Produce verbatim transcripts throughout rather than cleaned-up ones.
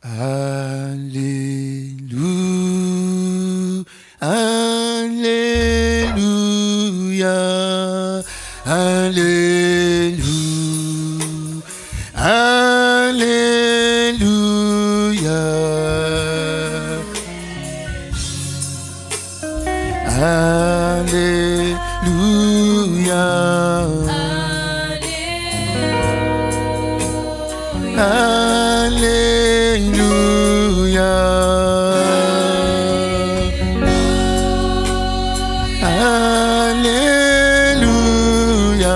Alléluia, Alléluia, Alléluia, Alléluia, Alléluia, Alléluia, Alléluia,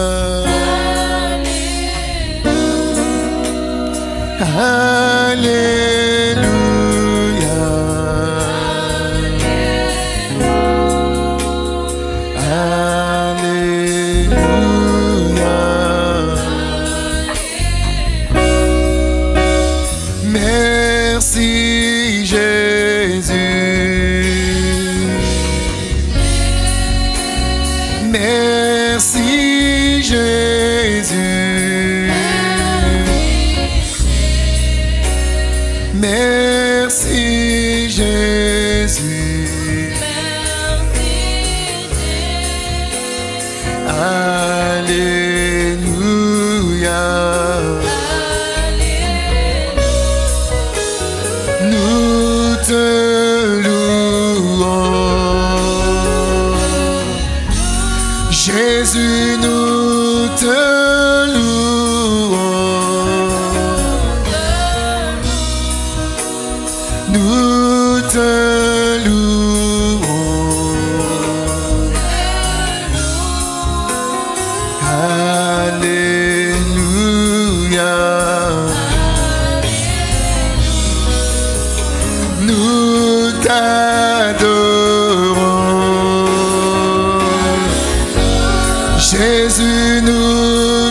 Merci Jésus, merci Jésus, merci Jésus, Alléluia. Nous te louons, Jésus, nous te louons, nous te louons, Alléluia. Nous t'adorons, Jésus, nous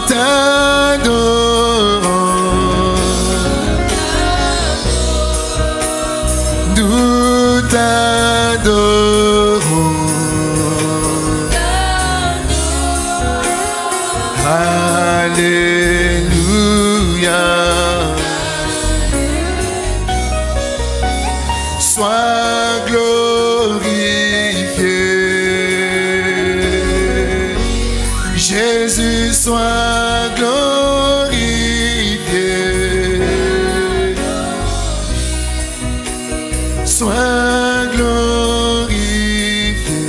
t'adorons, nous t'adorons, Alléluia. Sois glorifié, Jésus, sois glorifié, sois glorifié,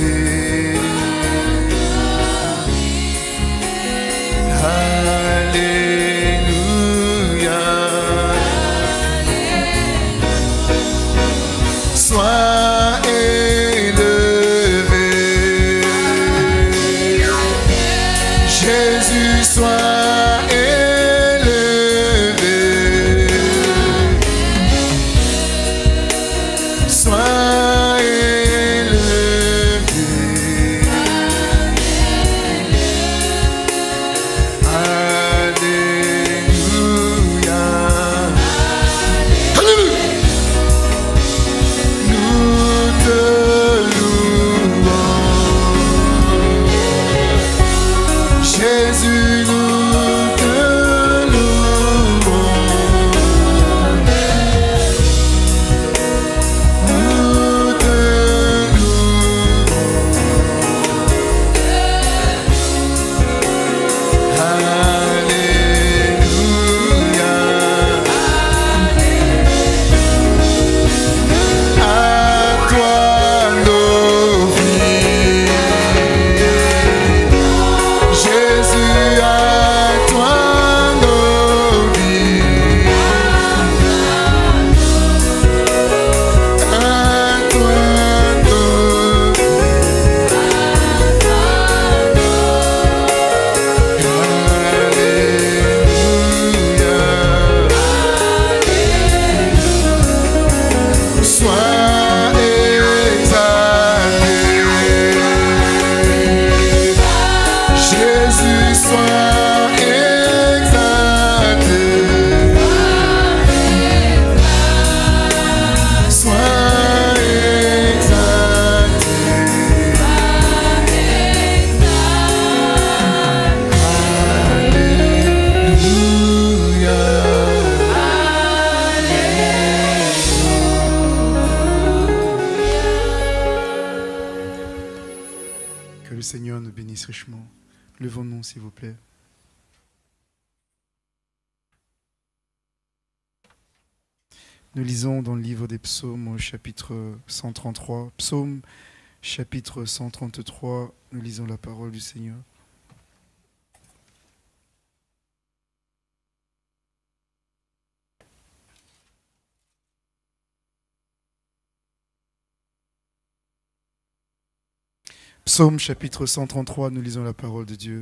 Alléluia. Sois élevé, Jésus, sois élevé, sois élevé, Alléluia. Jésus, nous te louons, nous te louons, Alléluia. À toi nos vies, Jésus, à toi nos vies, à toi nos vies, Alléluia. Sois exalté, Jésus, sois s'il vous plaît. Nous lisons dans le livre des psaumes au chapitre cent trente-trois. Psaume chapitre cent trente-trois, nous lisons la parole du Seigneur. Psaume chapitre cent trente-trois, nous lisons la parole de Dieu.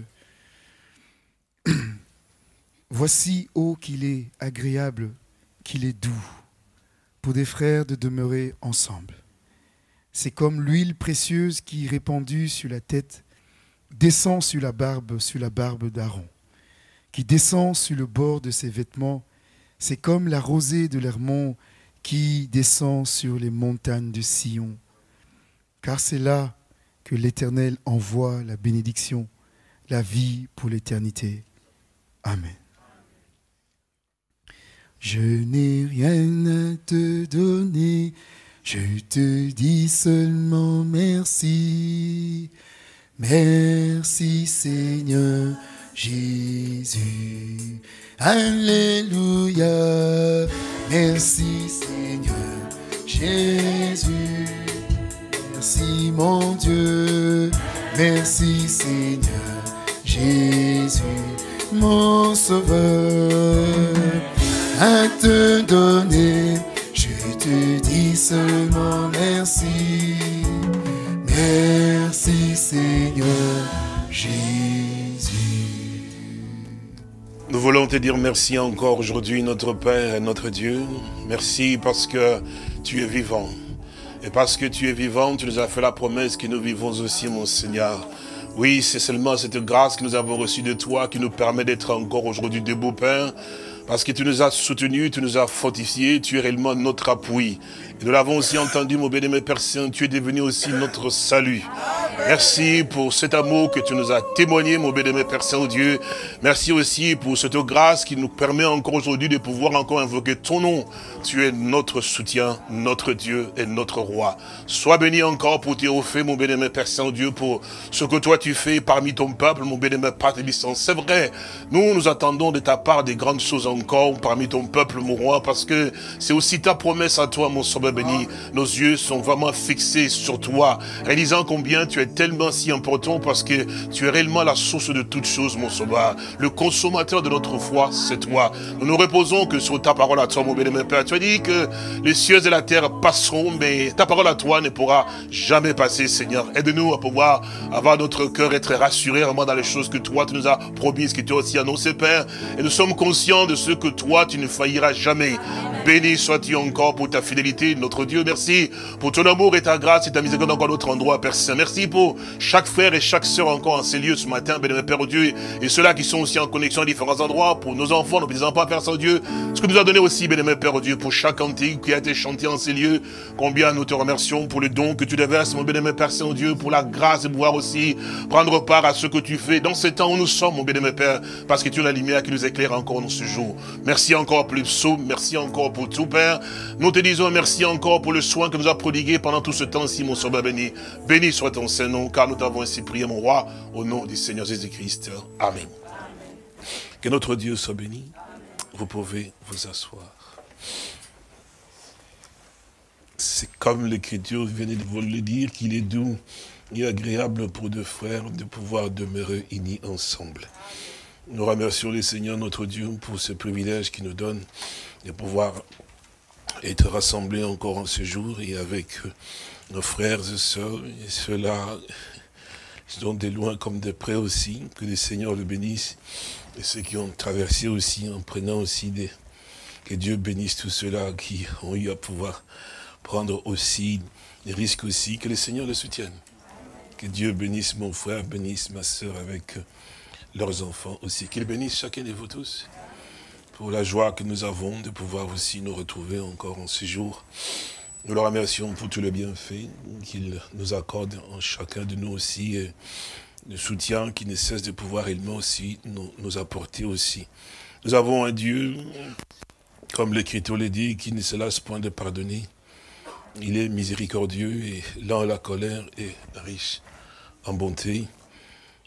Voici, ô qu'il est agréable, qu'il est doux, pour des frères de demeurer ensemble. C'est comme l'huile précieuse qui, répandue sur la tête, descend sur la barbe, sur la barbe d'Aaron, qui descend sur le bord de ses vêtements. C'est comme la rosée de l'Hermon qui descend sur les montagnes de Sion. Car c'est là que l'Éternel envoie la bénédiction, la vie pour l'éternité. Amen. Je n'ai rien à te donner, je te dis seulement merci. Merci Seigneur Jésus. Alléluia. Merci Seigneur Jésus. Merci mon Dieu, merci Seigneur Jésus, mon Sauveur. À te donner, je te dis seulement merci. Merci Seigneur Jésus. Nous voulons te dire merci encore aujourd'hui, notre Père et notre Dieu. Merci parce que tu es vivant. Et parce que tu es vivant, tu nous as fait la promesse que nous vivons aussi, mon Seigneur. Oui, c'est seulement cette grâce que nous avons reçue de toi qui nous permet d'être encore aujourd'hui debout, Père. Parce que tu nous as soutenus, tu nous as fortifiés, tu es réellement notre appui. Et nous l'avons aussi entendu, mon bien-aimé Père Saint, tu es devenu aussi notre salut. Merci pour cet amour que tu nous as témoigné, mon bien-aimé Père Saint-Dieu. Merci aussi pour cette grâce qui nous permet encore aujourd'hui de pouvoir encore invoquer ton nom. Tu es notre soutien, notre Dieu et notre roi. Sois béni encore pour tes hauts faits, mon bien-aimé Père Saint-Dieu, pour ce que toi tu fais parmi ton peuple, mon bien-aimé Père Tébissant. C'est vrai, nous nous attendons de ta part des grandes choses encore parmi ton peuple, mon roi, parce que c'est aussi ta promesse à toi, mon sauveur béni. Nos yeux sont vraiment fixés sur toi, réalisant combien tu es tellement si important, parce que tu es réellement la source de toutes choses, mon sauveur. Le consommateur de notre foi, c'est toi. Nous nous reposons que sur ta parole à toi, mon bien-aimé Père. Tu as dit que les cieux et la terre passeront, mais ta parole à toi ne pourra jamais passer, Seigneur. Aide-nous à pouvoir avoir notre cœur, être rassuré vraiment dans les choses que toi, tu nous as promises, que tu as aussi annoncé, Père. Et nous sommes conscients de ce que toi, tu ne failliras jamais. Béni sois-tu encore pour ta fidélité, notre Dieu. Merci pour ton amour et ta grâce et ta miséricorde encore à notre endroit, Père Saint. Merci pour chaque frère et chaque sœur encore en ces lieux ce matin, béni Père Dieu, et ceux-là qui sont aussi en connexion à différents endroits, pour nos enfants, nos petits-enfants, Père Saint-Dieu, ce que nous a donné aussi, béni Père Dieu, pour chaque cantique qui a été chanté en ces lieux, combien nous te remercions pour le don que tu déverses, mon béni Père Saint-Dieu, pour la grâce de pouvoir aussi prendre part à ce que tu fais dans ce temps où nous sommes, mon béni Père, parce que tu es la lumière qui nous éclaire encore dans ce jour. Merci encore pour les psaumes, merci encore pour tout, Père. Nous te disons merci encore pour le soin que nous as prodigué pendant tout ce temps-ci, mon Sauveur béni. Béni soit ton Saint-Nom, car nous t'avons ainsi prié, mon roi, au nom du Seigneur Jésus-Christ. Amen. Que notre Dieu soit béni. Vous pouvez vous asseoir. C'est comme l'Écriture venait de vous le dire, qu'il est doux et agréable pour deux frères de pouvoir demeurer unis ensemble. Nous remercions le Seigneur notre Dieu pour ce privilège qu'il nous donne de pouvoir être rassemblés encore en ce jour et avec nos frères et sœurs et ceux-là qui sont de loin comme de près aussi, que le Seigneur le bénisse, et ceux qui ont traversé aussi en prenant aussi des... que Dieu bénisse tous ceux-là qui ont eu à pouvoir prendre aussi des risques aussi, que le Seigneur le soutienne. Que Dieu bénisse mon frère, bénisse ma sœur avec leurs enfants aussi. Qu'il bénisse chacun de vous tous pour la joie que nous avons de pouvoir aussi nous retrouver encore en ce jour. Nous le remercions pour tout le bienfait qu'il nous accorde en chacun de nous aussi, et le soutien qui ne cesse de pouvoir réellement aussi nous, nous apporter aussi. Nous avons un Dieu, comme l'Écriture le dit, qui ne se lasse point de pardonner. Il est miséricordieux et lent à la colère et riche en bonté.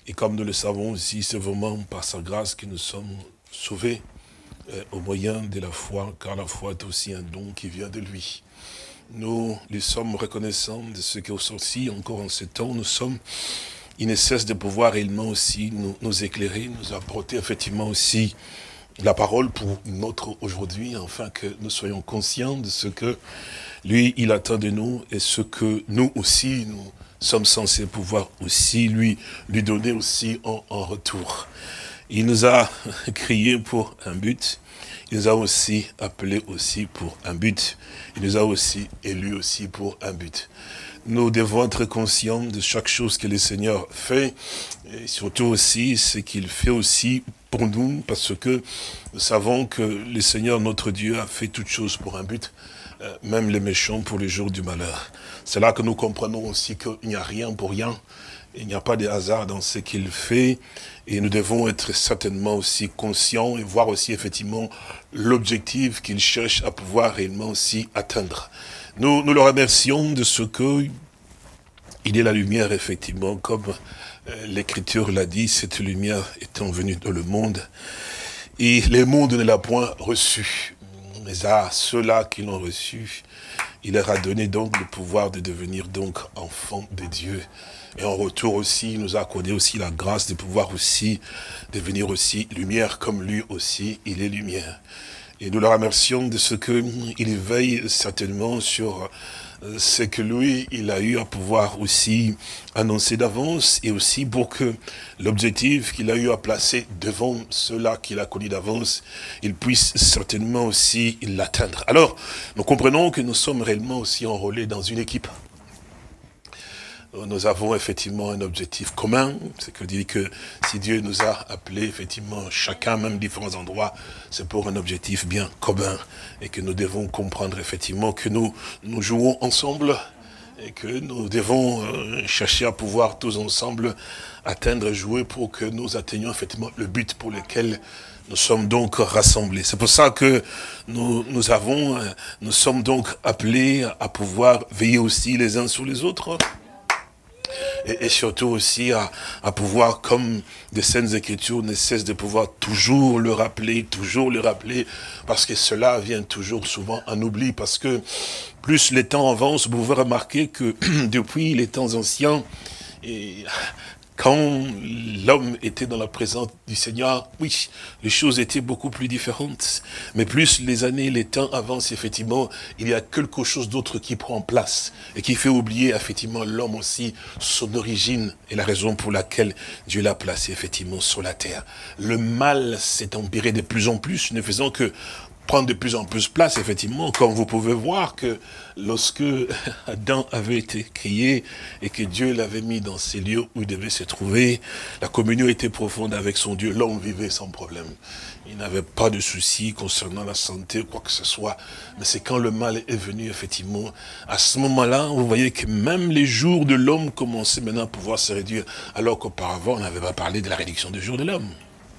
Et comme nous le savons aussi, c'est vraiment par sa grâce que nous sommes sauvés euh, au moyen de la foi, car la foi est aussi un don qui vient de lui. Nous lui sommes reconnaissants de ce qui est sorti encore en ce temps. Nous sommes, il ne cesse de pouvoir réellement aussi nous, nous éclairer, nous apporter effectivement aussi la parole pour notre aujourd'hui, afin que nous soyons conscients de ce que lui, il attend de nous et ce que nous aussi, nous sommes censés pouvoir aussi lui, lui donner aussi en, en retour. Il nous a crié pour un but. Il nous a aussi appelés aussi pour un but. Il nous a aussi élus aussi pour un but. Nous devons être conscients de chaque chose que le Seigneur fait, et surtout aussi ce qu'il fait aussi pour nous, parce que nous savons que le Seigneur, notre Dieu, a fait toutes choses pour un but, euh, même les méchants pour les jours du malheur. C'est là que nous comprenons aussi qu'il n'y a rien pour rien. Il n'y a pas de hasard dans ce qu'il fait, et nous devons être certainement aussi conscients et voir aussi effectivement l'objectif qu'il cherche à pouvoir réellement aussi atteindre. Nous, nous le remercions de ce que il est la lumière, effectivement, comme euh, l'Écriture l'a dit, cette lumière étant venue dans le monde, et le monde ne l'a point reçu. Mais à ceux-là qui l'ont reçu, il leur a donné donc le pouvoir de devenir donc enfants de Dieu. Et en retour aussi, il nous a accordé aussi la grâce de pouvoir aussi devenir aussi lumière, comme lui aussi, il est lumière. Et nous le remercions de ce qu'il veille certainement sur ce que lui, il a eu à pouvoir aussi annoncer d'avance, et aussi pour que l'objectif qu'il a eu à placer devant ceux-là qu'il a connus d'avance, il puisse certainement aussi l'atteindre. Alors, nous comprenons que nous sommes réellement aussi enrôlés dans une équipe. Nous avons effectivement un objectif commun, c'est que dit que si Dieu nous a appelés effectivement chacun, même différents endroits, c'est pour un objectif bien commun, et que nous devons comprendre effectivement que nous, nous jouons ensemble, et que nous devons euh, chercher à pouvoir tous ensemble atteindre, jouer pour que nous atteignions effectivement le but pour lequel nous sommes donc rassemblés. C'est pour ça que nous, nous avons, euh, nous sommes donc appelés à pouvoir veiller aussi les uns sur les autres. Et, et surtout aussi à, à pouvoir, comme des Saintes Écritures ne cessent de pouvoir toujours le rappeler, toujours le rappeler, parce que cela vient toujours souvent en oubli, parce que plus les temps avancent, vous pouvez remarquer que depuis les temps anciens, et quand l'homme était dans la présence du Seigneur, oui, les choses étaient beaucoup plus différentes. Mais plus les années, les temps avancent, effectivement, il y a quelque chose d'autre qui prend place et qui fait oublier, effectivement, l'homme aussi, son origine et la raison pour laquelle Dieu l'a placé, effectivement, sur la terre. Le mal s'est empiré de plus en plus, ne faisant que prendre de plus en plus place, effectivement, comme vous pouvez voir que lorsque Adam avait été créé et que Dieu l'avait mis dans ces lieux où il devait se trouver, la communion était profonde avec son Dieu, l'homme vivait sans problème. Il n'avait pas de soucis concernant la santé, quoi que ce soit. Mais c'est quand le mal est venu, effectivement, à ce moment-là, vous voyez que même les jours de l'homme commençaient maintenant à pouvoir se réduire, alors qu'auparavant, on n'avait pas parlé de la réduction des jours de l'homme.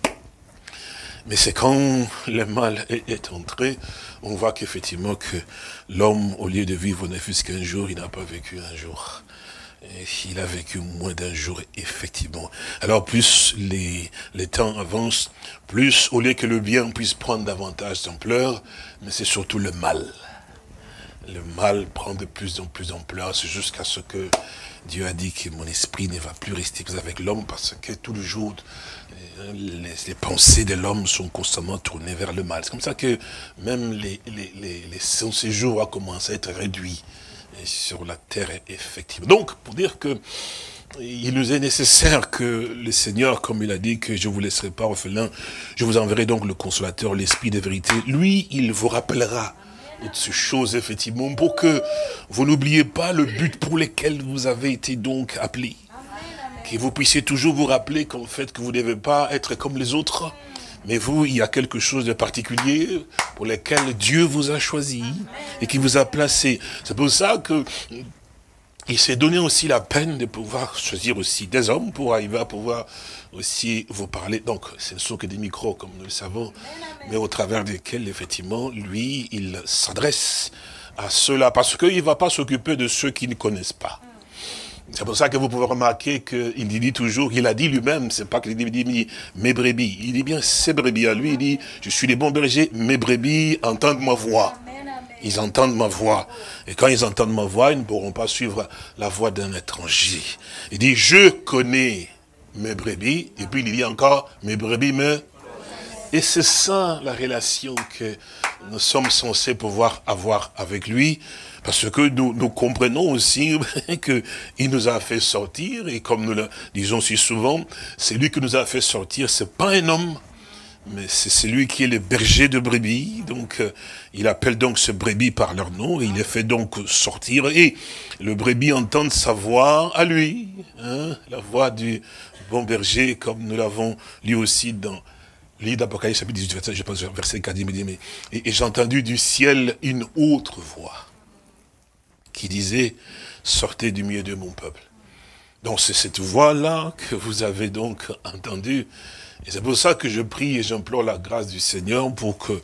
Mais c'est quand le mal est entré, on voit qu'effectivement que l'homme, au lieu de vivre ne fût-ce qu'un jour, il n'a pas vécu un jour. Et il a vécu moins d'un jour, effectivement. Alors plus les, les temps avancent, plus au lieu que le bien puisse prendre davantage d'ampleur, mais c'est surtout le mal. Le mal prend de plus en plus d'ampleur, c'est jusqu'à ce que Dieu a dit que mon esprit ne va plus rester avec l'homme, parce que tout le jour, les, les pensées de l'homme sont constamment tournées vers le mal. C'est comme ça que même les, les, les, les, son séjour a commencé à être réduit sur la terre, effectivement. Donc, pour dire que il nous est nécessaire que le Seigneur, comme il a dit que je ne vous laisserai pas orphelin, je vous enverrai donc le consolateur, l'esprit de vérité. Lui, il vous rappellera toutes ces choses, effectivement, pour que vous n'oubliez pas le but pour lequel vous avez été donc appelés. Que vous puissiez toujours vous rappeler qu'en fait, que vous ne devez pas être comme les autres, mais vous, il y a quelque chose de particulier pour lequel Dieu vous a choisi et qui vous a placé. C'est pour ça que il s'est donné aussi la peine de pouvoir choisir aussi des hommes pour arriver à pouvoir aussi vous parler. Donc, ce ne sont que des micros, comme nous le savons, mais au travers desquels, effectivement, lui, il s'adresse à ceux-là, parce qu'il ne va pas s'occuper de ceux qui ne connaissent pas. C'est pour ça que vous pouvez remarquer qu'il dit toujours, il a dit lui-même, c'est pas qu'il dit, dit mes brebis. Il dit bien ses brebis à lui, il dit, je suis les bons bergers, mes brebis entendent ma voix. Ils entendent ma voix. Et quand ils entendent ma voix, ils ne pourront pas suivre la voix d'un étranger. Il dit, je connais mes brebis. Et puis il dit encore, mes brebis me... Et c'est ça la relation que nous sommes censés pouvoir avoir avec lui. Parce que nous, nous comprenons aussi qu'il nous a fait sortir. Et comme nous le disons si souvent, c'est lui qui nous a fait sortir. C'est pas un homme. Mais c'est celui qui est le berger de brebis, donc euh, il appelle donc ce brebis par leur nom, et il les fait donc sortir, et le brebis entend sa voix à lui, hein, la voix du bon berger, comme nous l'avons lu aussi dans le livre d'Apocalypse, chapitre dix-huit, verset, je pense, verset quatre, il me dit, mais, et, et j'ai entendu du ciel une autre voix, qui disait, sortez du milieu de mon peuple. Donc c'est cette voix-là que vous avez donc entendue. Et c'est pour ça que je prie et j'implore la grâce du Seigneur pour que,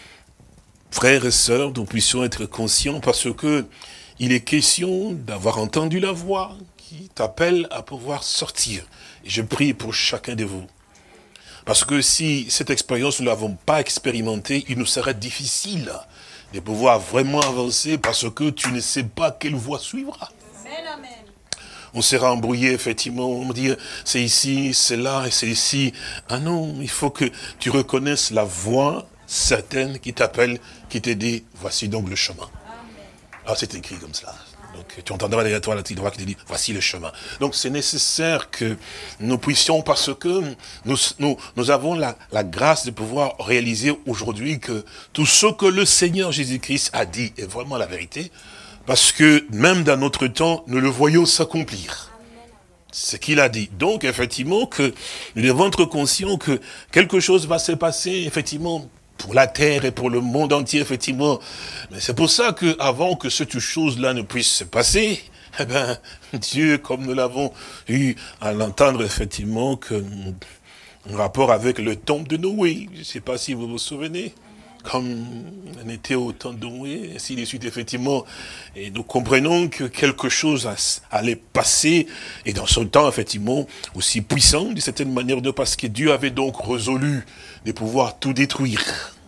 frères et sœurs, nous puissions être conscients, parce que il est question d'avoir entendu la voix qui t'appelle à pouvoir sortir. Et je prie pour chacun de vous. Parce que si cette expérience, nous ne l'avons pas expérimentée, il nous serait difficile de pouvoir vraiment avancer, parce que tu ne sais pas quelle voie suivra. Amen, amen. On sera embrouillé, effectivement, on dit, c'est ici, c'est là, et c'est ici. Ah non, il faut que tu reconnaisses la voix certaine qui t'appelle, qui te dit, voici donc le chemin. Ah, c'est écrit comme cela. Donc, tu entendras derrière toi la petite voix qui te dit, voici le chemin. Donc, c'est nécessaire que nous puissions, parce que nous, nous, nous avons la, la grâce de pouvoir réaliser aujourd'hui que tout ce que le Seigneur Jésus-Christ a dit est vraiment la vérité. Parce que même dans notre temps, nous le voyons s'accomplir. Ce qu'il a dit. Donc, effectivement, que nous devons être conscients que quelque chose va se passer, effectivement, pour la terre et pour le monde entier, effectivement. Mais c'est pour ça que, avant que cette chose-là ne puisse se passer, eh ben, Dieu, comme nous l'avons eu à l'entendre, effectivement, que, en rapport avec le tombe de Noé, je ne sais pas si vous vous souvenez, comme on était au temps de Noé, ainsi de suite, effectivement, et nous comprenons que quelque chose allait passer, et dans son temps, effectivement, aussi puissant, d'une certaine manière, parce que Dieu avait donc résolu de pouvoir tout détruire.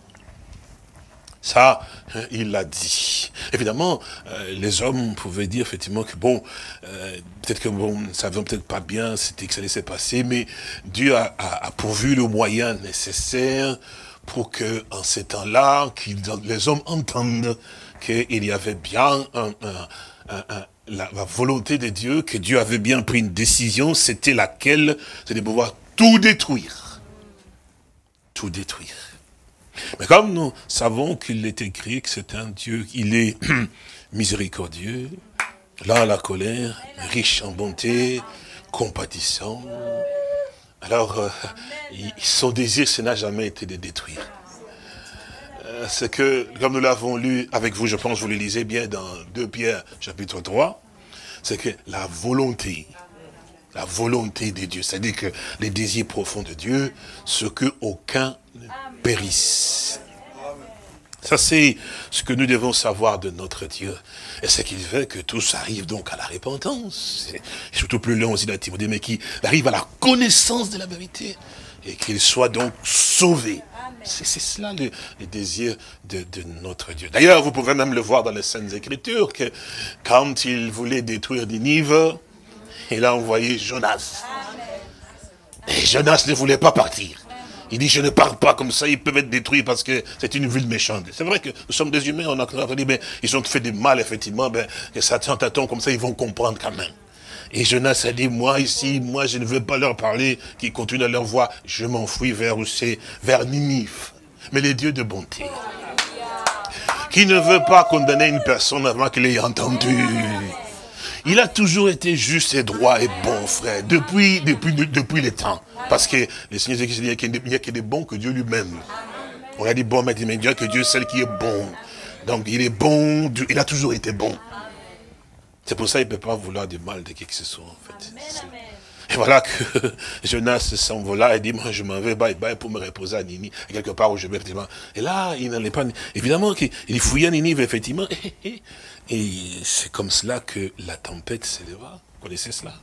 Ça, il l'a dit. Évidemment, euh, les hommes pouvaient dire effectivement que bon, euh, peut-être que bon, nous ne savions peut-être pas bien c'était que ça allait se passer, mais Dieu a, a, a pourvu le moyen nécessaire pour que, en ces temps-là, les hommes entendent qu'il y avait bien un, un, un, un, la, la volonté de Dieu, que Dieu avait bien pris une décision, c'était laquelle? C'est de pouvoir tout détruire. Tout détruire. Mais comme nous savons qu'il est écrit que c'est un Dieu, il est miséricordieux, lent à la colère, riche en bonté, compatissant. Alors, euh, son désir, ce n'a jamais été de détruire. Euh, c'est que, comme nous l'avons lu avec vous, je pense que vous le lisez bien dans deux Pierre, chapitre trois, c'est que la volonté, la volonté de Dieu, c'est-à-dire que les désirs profonds de Dieu, ce que aucun ne périsse. Ça, c'est ce que nous devons savoir de notre Dieu. Et c'est qu'il veut que tous arrivent donc à la repentance. Et surtout plus long aussi dans Timothée, mais qu'il arrive à la connaissance de la vérité. Et qu'il soit donc sauvé. C'est cela le, le désir de, de notre Dieu. D'ailleurs, vous pouvez même le voir dans les Saintes Écritures, que quand il voulait détruire Ninive, il a envoyé Jonas. Et Jonas ne voulait pas partir. Il dit, je ne pars pas comme ça, ils peuvent être détruits parce que c'est une ville méchante. C'est vrai que nous sommes des humains, on a dit, mais ils ont fait du mal, effectivement, ben, que Satan t'attend comme ça, ils vont comprendre quand même. Et Jonas a dit, moi ici, moi je ne veux pas leur parler, qu'ils continuent à leur voix, je m'enfuis vers où c'est, vers Ninive. Mais les dieux de bonté, qui ne veut pas condamner une personne avant qu'il ait entendu. Il a toujours été juste et droit et bon, frère, depuis, depuis, depuis les temps. Parce que le Seigneur dit qu'il n'y a que des bons que Dieu lui-même. On a dit bon, mais Dieu que Dieu est celle qui est bon. Donc il est bon, Dieu, il a toujours été bon. C'est pour ça qu'il ne peut pas vouloir du mal de qui que ce soit, en fait. Et voilà que Jonas s'envola et dit, moi je m'en vais, bye bye, pour me reposer à Ninive, quelque part où je vais, effectivement. Et là, il n'allait pas, évidemment, il fouillait à Ninive, effectivement, et, et, et c'est comme cela que la tempête s'éleva connaissez cela?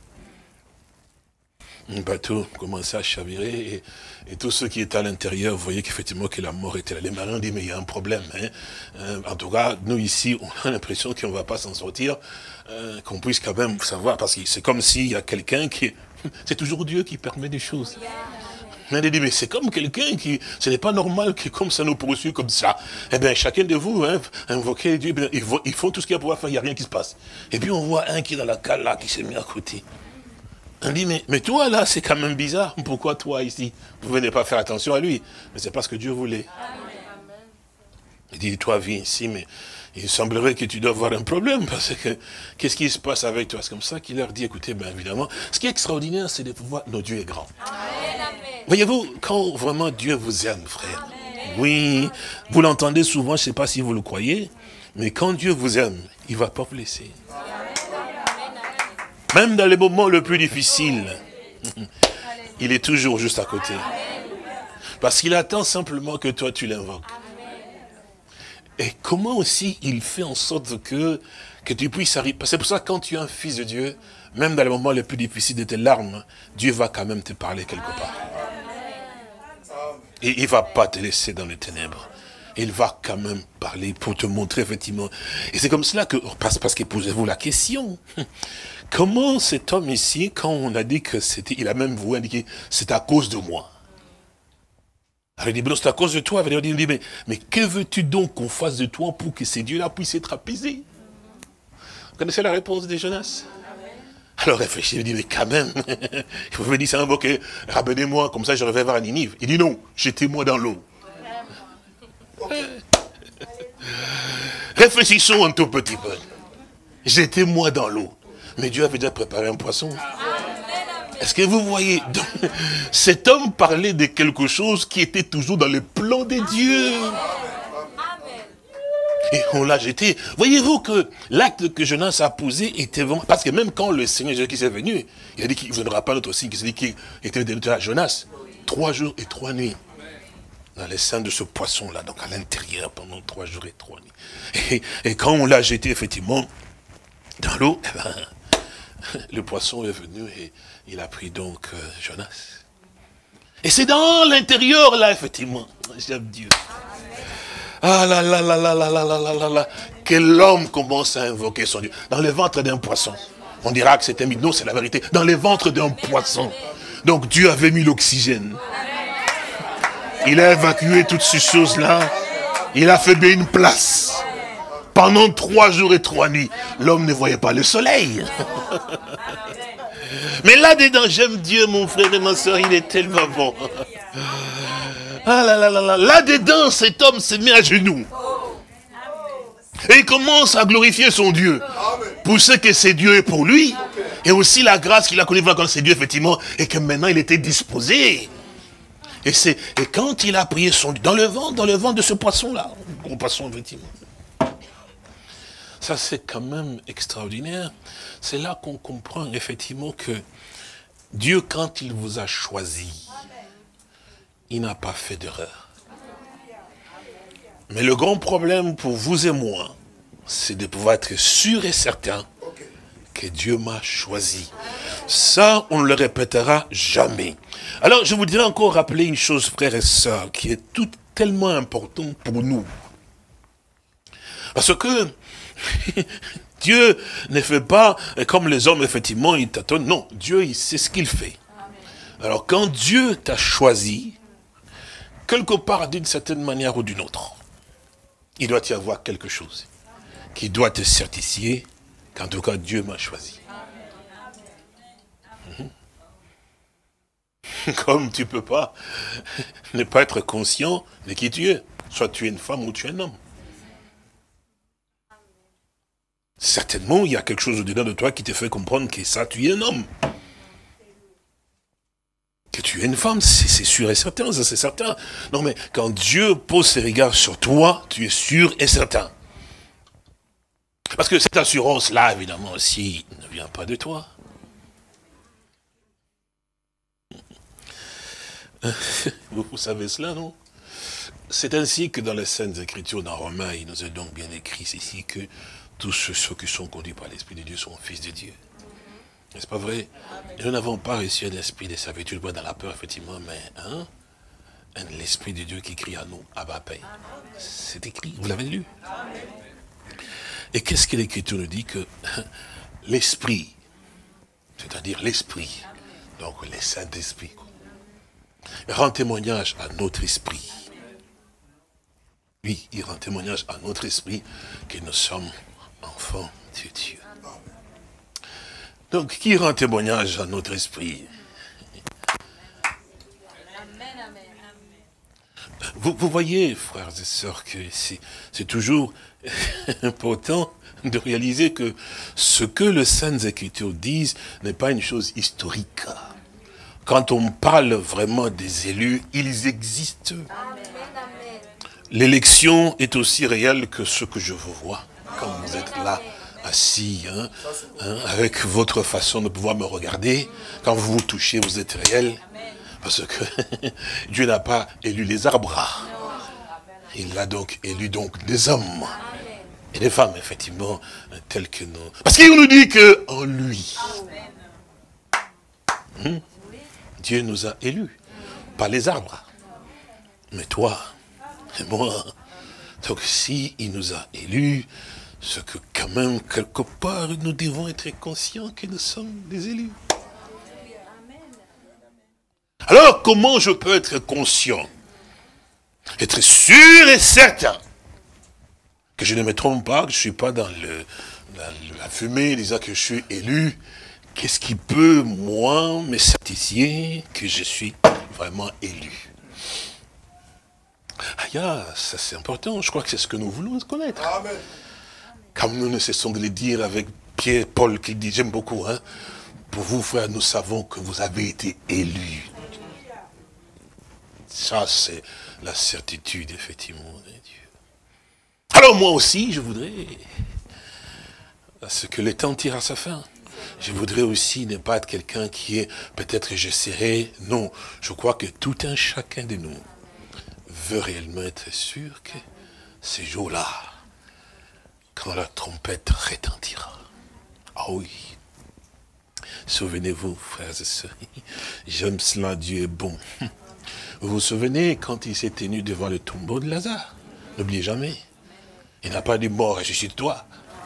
Un bateau commençait à chavirer et, et tous ceux qui étaient à l'intérieur voyaient qu'effectivement que la mort était là. Les marins ont dit, mais il y a un problème. Hein. Euh, en tout cas, nous ici, on a l'impression qu'on ne va pas s'en sortir, euh, qu'on puisse quand même savoir, parce que c'est comme s'il y a quelqu'un qui... C'est toujours Dieu qui permet des choses. On a dit, mais c'est comme quelqu'un qui... Ce n'est pas normal que comme ça nous poursuit comme ça. Eh bien, chacun de vous, hein, invoquez Dieu, ils font tout ce qu'il y a pour faire, il n'y a rien qui se passe. Et puis on voit un qui est dans la cale là, qui s'est mis à côté. On dit, mais, mais toi là, c'est quand même bizarre. Pourquoi toi ici? Vous venez pas faire attention à lui. Mais c'est parce que Dieu voulait. Amen. Il dit, toi viens ici, mais il semblerait que tu dois avoir un problème. Parce que, qu'est-ce qui se passe avec toi? C'est comme ça qu'il leur dit, écoutez, bien évidemment, ce qui est extraordinaire, c'est de pouvoir, notre Dieu est grand. Voyez-vous, quand vraiment Dieu vous aime, frère. Amen. Oui, vous l'entendez souvent, je ne sais pas si vous le croyez, mais quand Dieu vous aime, il ne va pas vous laisser. Même dans les moments les plus difficiles, il est toujours juste à côté. Parce qu'il attend simplement que toi tu l'invoques. Et comment aussi il fait en sorte que, que tu puisses arriver. C'est pour ça que quand tu es un fils de Dieu, même dans les moments les plus difficiles de tes larmes, Dieu va quand même te parler quelque part. Et il ne va pas te laisser dans les ténèbres. Il va quand même parler pour te montrer effectivement. Et c'est comme cela que, parce, parce que posez-vous la question. Comment cet homme ici, quand on a dit que c'était, il a même voulu indiquer, c'est à cause de moi. Alors il dit, bon, c'est à cause de toi. Il dit, mais, mais que veux-tu donc qu'on fasse de toi pour que ces dieux-là puissent être apaisés? Vous connaissez la réponse de Jonas? Alors réfléchis, il dit, mais quand même, il faut me dire, c'est invoqué, ramenez-moi, comme ça je reviens vers Ninive. Il dit, non, jetez-moi dans l'eau. Réfléchissons un tout petit peu. Jetez-moi dans l'eau. Mais Dieu avait déjà préparé un poisson. Est-ce que vous voyez? Cet homme parlait de quelque chose qui était toujours dans le plan de Dieu. Et on l'a jeté. Voyez-vous que l'acte que Jonas a posé était vraiment... Parce que même quand le Seigneur Jésus qui est venu, il a dit qu'il ne viendra pas notre signe, il s'est dit qu'il était venu à Jonas. Trois jours et trois nuits. Dans les seins de ce poisson-là, donc à l'intérieur pendant trois jours et trois nuits. Et, et quand on l'a jeté effectivement dans l'eau, eh ben, le poisson est venu et il a pris donc euh, Jonas. Et c'est dans l'intérieur là, effectivement, j'aime Dieu. Ah là là là là là là là là là là, que l'homme commence à invoquer son Dieu. Dans le ventre d'un poisson. On dira que c'était mis, non, c'est la vérité. Dans le ventre d'un poisson. Donc Dieu avait mis l'oxygène. Il a évacué toutes ces choses-là. Il a fait bien une place. Pendant trois jours et trois nuits, l'homme ne voyait pas le soleil. Mais là-dedans, j'aime Dieu, mon frère et ma soeur, il est tellement bon. Ah là là là là. Là-dedans, cet homme se met à genoux. Et il commence à glorifier son Dieu. Pour ce que c'est Dieu est pour lui. Et aussi la grâce qu'il a connue quand c'est Dieu, effectivement. Et que maintenant, il était disposé. Et, c'est, et quand il a prié son Dieu, dans le ventre, dans le ventre de ce poisson-là, gros poisson, effectivement. Ça, c'est quand même extraordinaire. C'est là qu'on comprend, effectivement, que Dieu, quand il vous a choisi, il n'a pas fait d'erreur. Mais le grand problème pour vous et moi, c'est de pouvoir être sûr et certain que Dieu m'a choisi. Ça, on ne le répétera jamais. Alors, je voudrais encore rappeler une chose, frères et sœurs, qui est tout tellement importante pour nous. Parce que Dieu ne fait pas comme les hommes, effectivement, ils tâtonnent. Non, Dieu, il sait ce qu'il fait. Alors, quand Dieu t'a choisi, quelque part, d'une certaine manière ou d'une autre, il doit y avoir quelque chose qui doit te certifier qu'en tout cas, Dieu m'a choisi. Comme tu ne peux pas ne pas être conscient de qui tu es. Soit tu es une femme ou tu es un homme. Certainement, il y a quelque chose au-dedans de toi qui te fait comprendre que ça, tu es un homme. Que tu es une femme, c'est sûr et certain, ça c'est certain. Non mais quand Dieu pose ses regards sur toi, tu es sûr et certain. Parce que cette assurance-là, évidemment, aussi, ne vient pas de toi. Vous, vous savez cela, non? C'est ainsi que dans les Saintes Écritures, dans Romains, il nous est donc bien écrit ici que tous ceux qui sont conduits par l'Esprit de Dieu sont fils de Dieu. N'est-ce pas vrai? Et nous n'avons pas reçu un esprit de servitude, dans la peur, effectivement, mais hein, l'esprit de Dieu qui crie à nous, Abba Père. C'est écrit, vous l'avez lu. Et qu'est-ce que l'Écriture nous dit? Que l'esprit, c'est-à-dire l'esprit, donc le Saint-Esprit, rend témoignage à notre esprit. Oui, il rend témoignage à notre esprit que nous sommes enfants de Dieu. Donc, qui rend témoignage à notre esprit? Vous, vous voyez, frères et sœurs, que c'est toujours important de réaliser que ce que les Saintes Écritures disent n'est pas une chose historique. Quand on parle vraiment des élus, ils existent. L'élection est aussi réelle que ce que je vous vois, quand vous êtes là, assis, hein, hein, avec votre façon de pouvoir me regarder. Quand vous vous touchez, vous êtes réel. Parce que Dieu n'a pas élu les arbres. Il a donc élu donc des hommes. Et des femmes, effectivement, telles que nous. Parce qu'il nous dit qu'en lui, hmm, Dieu nous a élus. Pas les arbres. Mais toi et moi. Donc si il nous a élus, ce que quand même, quelque part, nous devons être conscients que nous sommes des élus. Alors, comment je peux être conscient? Être sûr et certain que je ne me trompe pas, que je ne suis pas dans, le, dans la fumée disant que je suis élu. Qu'est-ce qui peut, moi, me certifier que je suis vraiment élu? Ah, yeah, ça c'est important, je crois que c'est ce que nous voulons connaître. Amen. Comme nous ne cessons de le dire avec Pierre, Paul, qui dit, j'aime beaucoup, hein. Pour vous, frères, nous savons que vous avez été élus. Ça, c'est la certitude, effectivement, de Dieu. Alors moi aussi, je voudrais, à ce que le temps tire à sa fin, je voudrais aussi ne pas être quelqu'un qui est, peut-être je serai, non, je crois que tout un chacun de nous veut réellement être sûr que ces jours-là, quand la trompette retentira, ah oui, souvenez-vous, frères et sœurs, j'aime cela, Dieu est bon. Vous vous souvenez quand il s'est tenu devant le tombeau de Lazare? N'oubliez jamais. Il n'a pas dit mort, ressuscite-toi.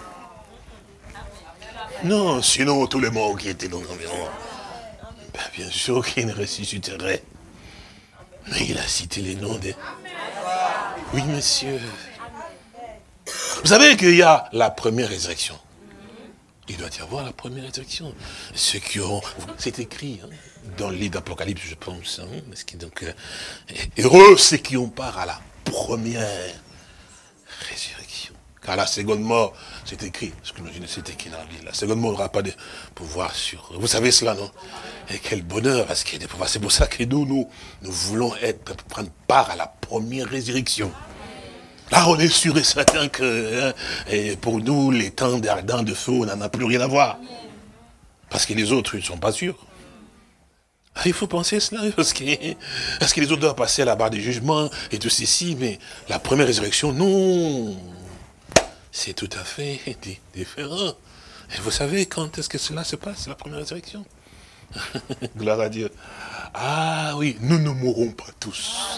Non, sinon tous les morts qui étaient dans l'environ, ben, bien sûr qu'il ne ressusciterait. Mais il a cité les noms des... Oui, monsieur. Vous savez qu'il y a la première résurrection. Il doit y avoir la première résurrection. Ceux qui auront... C'est écrit hein, dans le livre d'Apocalypse, je pense. Hein, parce que donc, euh, heureux ceux qui ont part à la première résurrection. Car la seconde mort, c'est écrit. Parce que c'est écrit dans la Bible. La seconde mort n'aura pas de pouvoir sur... Vous savez cela, non? Et quel bonheur, parce qu'il y a des pouvoirs. C'est pour ça que nous, nous, nous voulons être, prendre part à la première résurrection. Là, on est sûr et certain que hein, et pour nous, les temps d'ardent de feu, on n'en a plus rien à voir. Parce que les autres, ils ne sont pas sûrs. Ah, il faut penser cela, parce que, parce que les autres doivent passer à la barre du jugement et tout ceci, mais la première résurrection, non. C'est tout à fait différent. Et vous savez quand est-ce que cela se passe, la première résurrection? Gloire à Dieu. Ah oui, nous ne mourrons pas tous.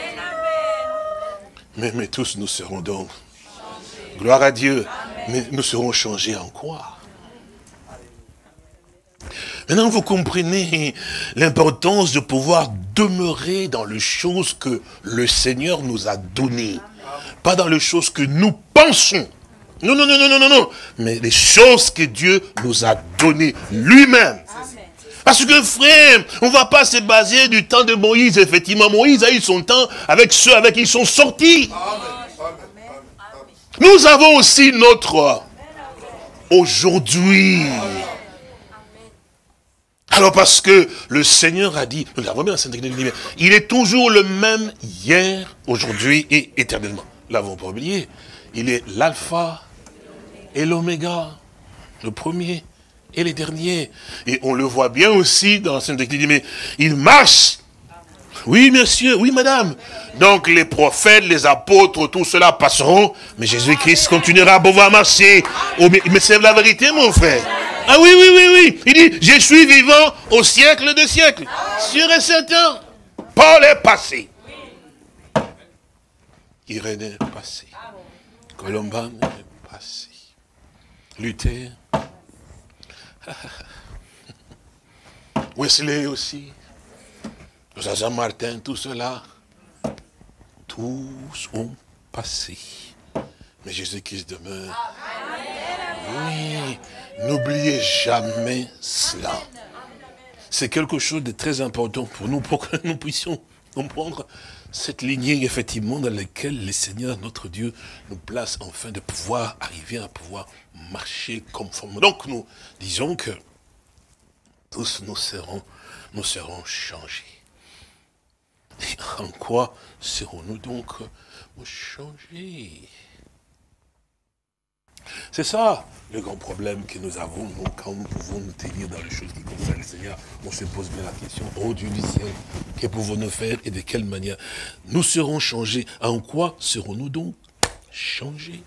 Mais, mais tous nous serons donc. Gloire à Dieu. Mais nous serons changés en quoi? Maintenant, vous comprenez l'importance de pouvoir demeurer dans les choses que le Seigneur nous a données. Pas dans les choses que nous pensons. Non, non, non, non, non, non, non. Mais les choses que Dieu nous a données lui-même. Parce que frère, on ne va pas se baser du temps de Moïse. Effectivement, Moïse a eu son temps avec ceux avec qui ils sont sortis. Nous avons aussi notre aujourd'hui. Alors parce que le Seigneur a dit, nous l'avons bien dans Sainte Écriture, il est toujours le même hier, aujourd'hui et éternellement. Nous l'avons pas oublié. Il est l'alpha et l'oméga, le premier et les derniers. Et on le voit bien aussi dans Sainte Écriture, mais il marche. Oui, monsieur, oui, madame. Donc les prophètes, les apôtres, tout cela passeront, mais Jésus-Christ continuera à pouvoir marcher. Oh, mais mais c'est la vérité, mon frère. Ah oui, oui, oui, oui. Il dit, je suis vivant au siècle des siècles. Sûr et certain. Paul est passé. Irénée est passé. Colomban est passé. Luther. Wesley aussi. Jean-Martin, tout cela. Tous ont passé. Mais Jésus-Christ demeure. Oui. N'oubliez jamais cela. C'est quelque chose de très important pour nous, pour que nous puissions comprendre cette lignée, effectivement, dans laquelle le Seigneur, notre Dieu, nous place afin de pouvoir arriver à pouvoir marcher conformément. Donc, nous disons que tous nous serons, nous serons changés. Et en quoi serons-nous donc changés? C'est ça le grand problème que nous avons, nous, quand nous pouvons nous tenir dans les choses qui concernent le Seigneur. On se pose bien la question, ô Dieu du ciel, que pouvons-nous faire et de quelle manière nous serons changés? En quoi serons-nous donc changés?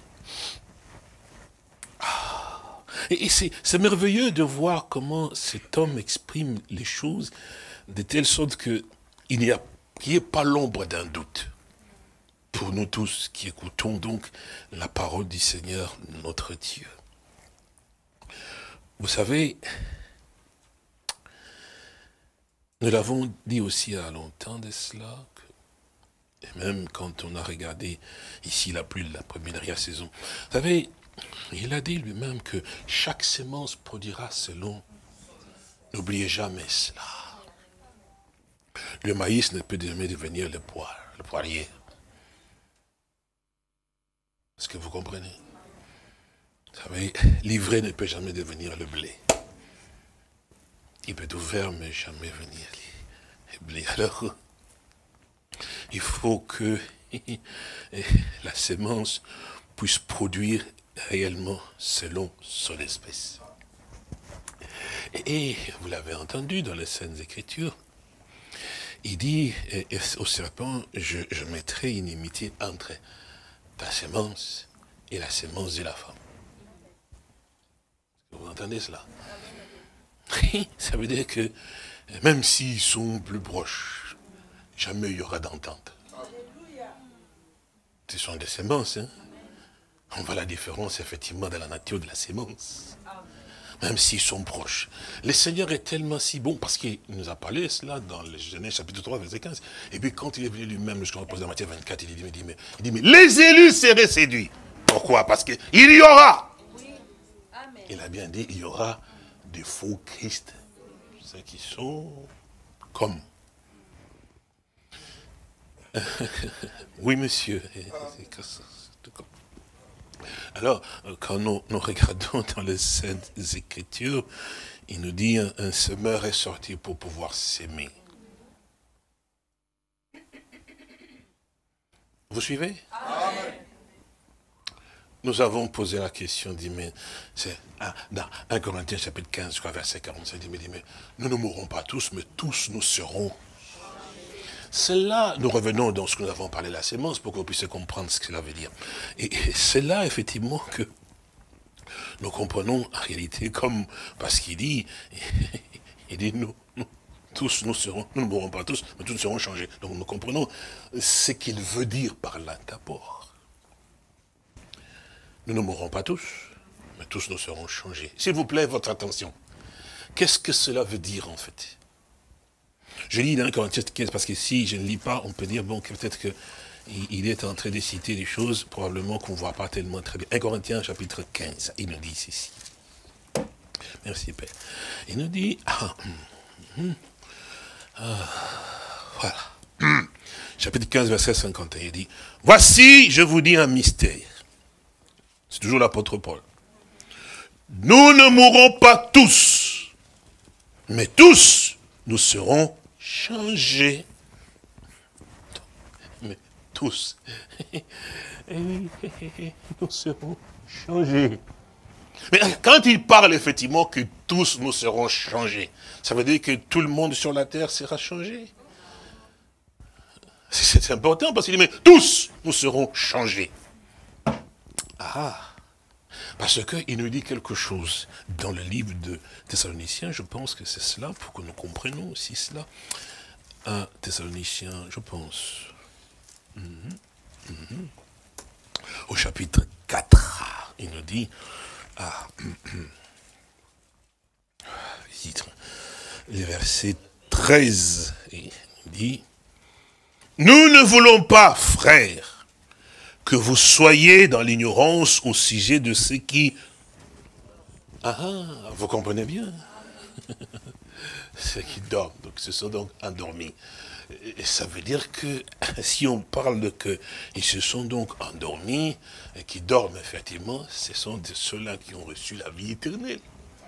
Ah. Et, et c'est merveilleux de voir comment cet homme exprime les choses de telle sorte qu'il n'y a, qu'il n'y ait pas l'ombre d'un doute. Pour nous tous qui écoutons donc la parole du Seigneur, notre Dieu. Vous savez, nous l'avons dit aussi à longtemps de cela, que, et même quand on a regardé ici la pluie de la première saison, vous savez, il a dit lui-même que chaque sémence produira selon. N'oubliez jamais cela. Le maïs ne peut jamais devenir le poire, le poirier. Est-ce que vous comprenez? Vous savez, l'ivraie ne peut jamais devenir le blé. Il peut tout faire, mais jamais venir le blé. Alors, il faut que la sémence puisse produire réellement selon son espèce. Et vous l'avez entendu dans les Saintes Écritures, il dit au serpent, je, je mettrai une inimitié entre ta sémence et la sémence de la femme. Vous entendez cela? Ça veut dire que même s'ils sont plus proches, jamais il y aura d'entente. Ce sont des sémences. Hein? On voit la différence effectivement dans la nature de la sémence. Même s'ils sont proches. Le Seigneur est tellement si bon, parce qu'il nous a parlé cela dans le Genèse chapitre trois, verset quinze. Et puis quand il est venu lui-même, je crois, dans Matthieu vingt-quatre, il dit, il dit, mais, il dit, mais les élus seraient séduits. Pourquoi? Parce qu'il y aura. Oui. Amen. Il a bien dit, il y aura des faux Christ. Ceux qui sont comme. Oui, monsieur. Alors, quand nous, nous regardons dans les Saintes Écritures, il nous dit un, un semeur est sorti pour pouvoir s'aimer. Vous suivez? Amen. Nous avons posé la question, dit, mais c'est dans un Corinthiens chapitre quinze, verset quarante-cinq, dit, mais, dit, mais nous ne mourrons pas tous, mais tous nous serons. C'est là, nous revenons dans ce que nous avons parlé de la sémence pour qu'on puisse comprendre ce que cela veut dire. Et, et c'est là, effectivement, que nous comprenons en réalité comme, parce qu'il dit, il dit, nous, nous, tous nous serons, nous ne mourrons pas tous, mais tous nous serons changés. Donc nous comprenons ce qu'il veut dire par là d'abord. Nous ne mourrons pas tous, mais tous nous serons changés. S'il vous plaît, votre attention. Qu'est-ce que cela veut dire en fait? Je lis dans Corinthiens quinze, parce que si je ne lis pas, on peut dire, bon, peut-être qu'il est en train de citer des choses, probablement qu'on ne voit pas tellement très bien. un Corinthiens chapitre quinze, il nous dit ceci. Merci Père. Il nous dit, ah, hum, ah, voilà. Hum, chapitre quinze, verset cinquante et un, il dit, voici, je vous dis un mystère. C'est toujours l'apôtre Paul. Nous ne mourrons pas tous, mais tous, nous serons changés. Mais tous, nous serons changés. Mais quand il parle effectivement que tous nous serons changés, ça veut dire que tout le monde sur la terre sera changé. C'est important parce qu'il dit, mais tous nous serons changés. Ah, Parce qu'il nous dit quelque chose dans le livre de Thessaloniciens, je pense que c'est cela, pour que nous comprenions aussi cela. Un Thessaloniciens, je pense, mm -hmm, mm -hmm. au chapitre quatre, il nous dit, ah, le verset treize, il dit, nous ne voulons pas, frères, que vous soyez dans l'ignorance au sujet de ceux qui... Ah, ah vous comprenez bien. Ceux qui dorment, donc ce sont donc endormis. Et ça veut dire que si on parle de que ils se sont donc endormis et qui dorment effectivement, ce sont de ceux-là qui ont reçu la vie éternelle.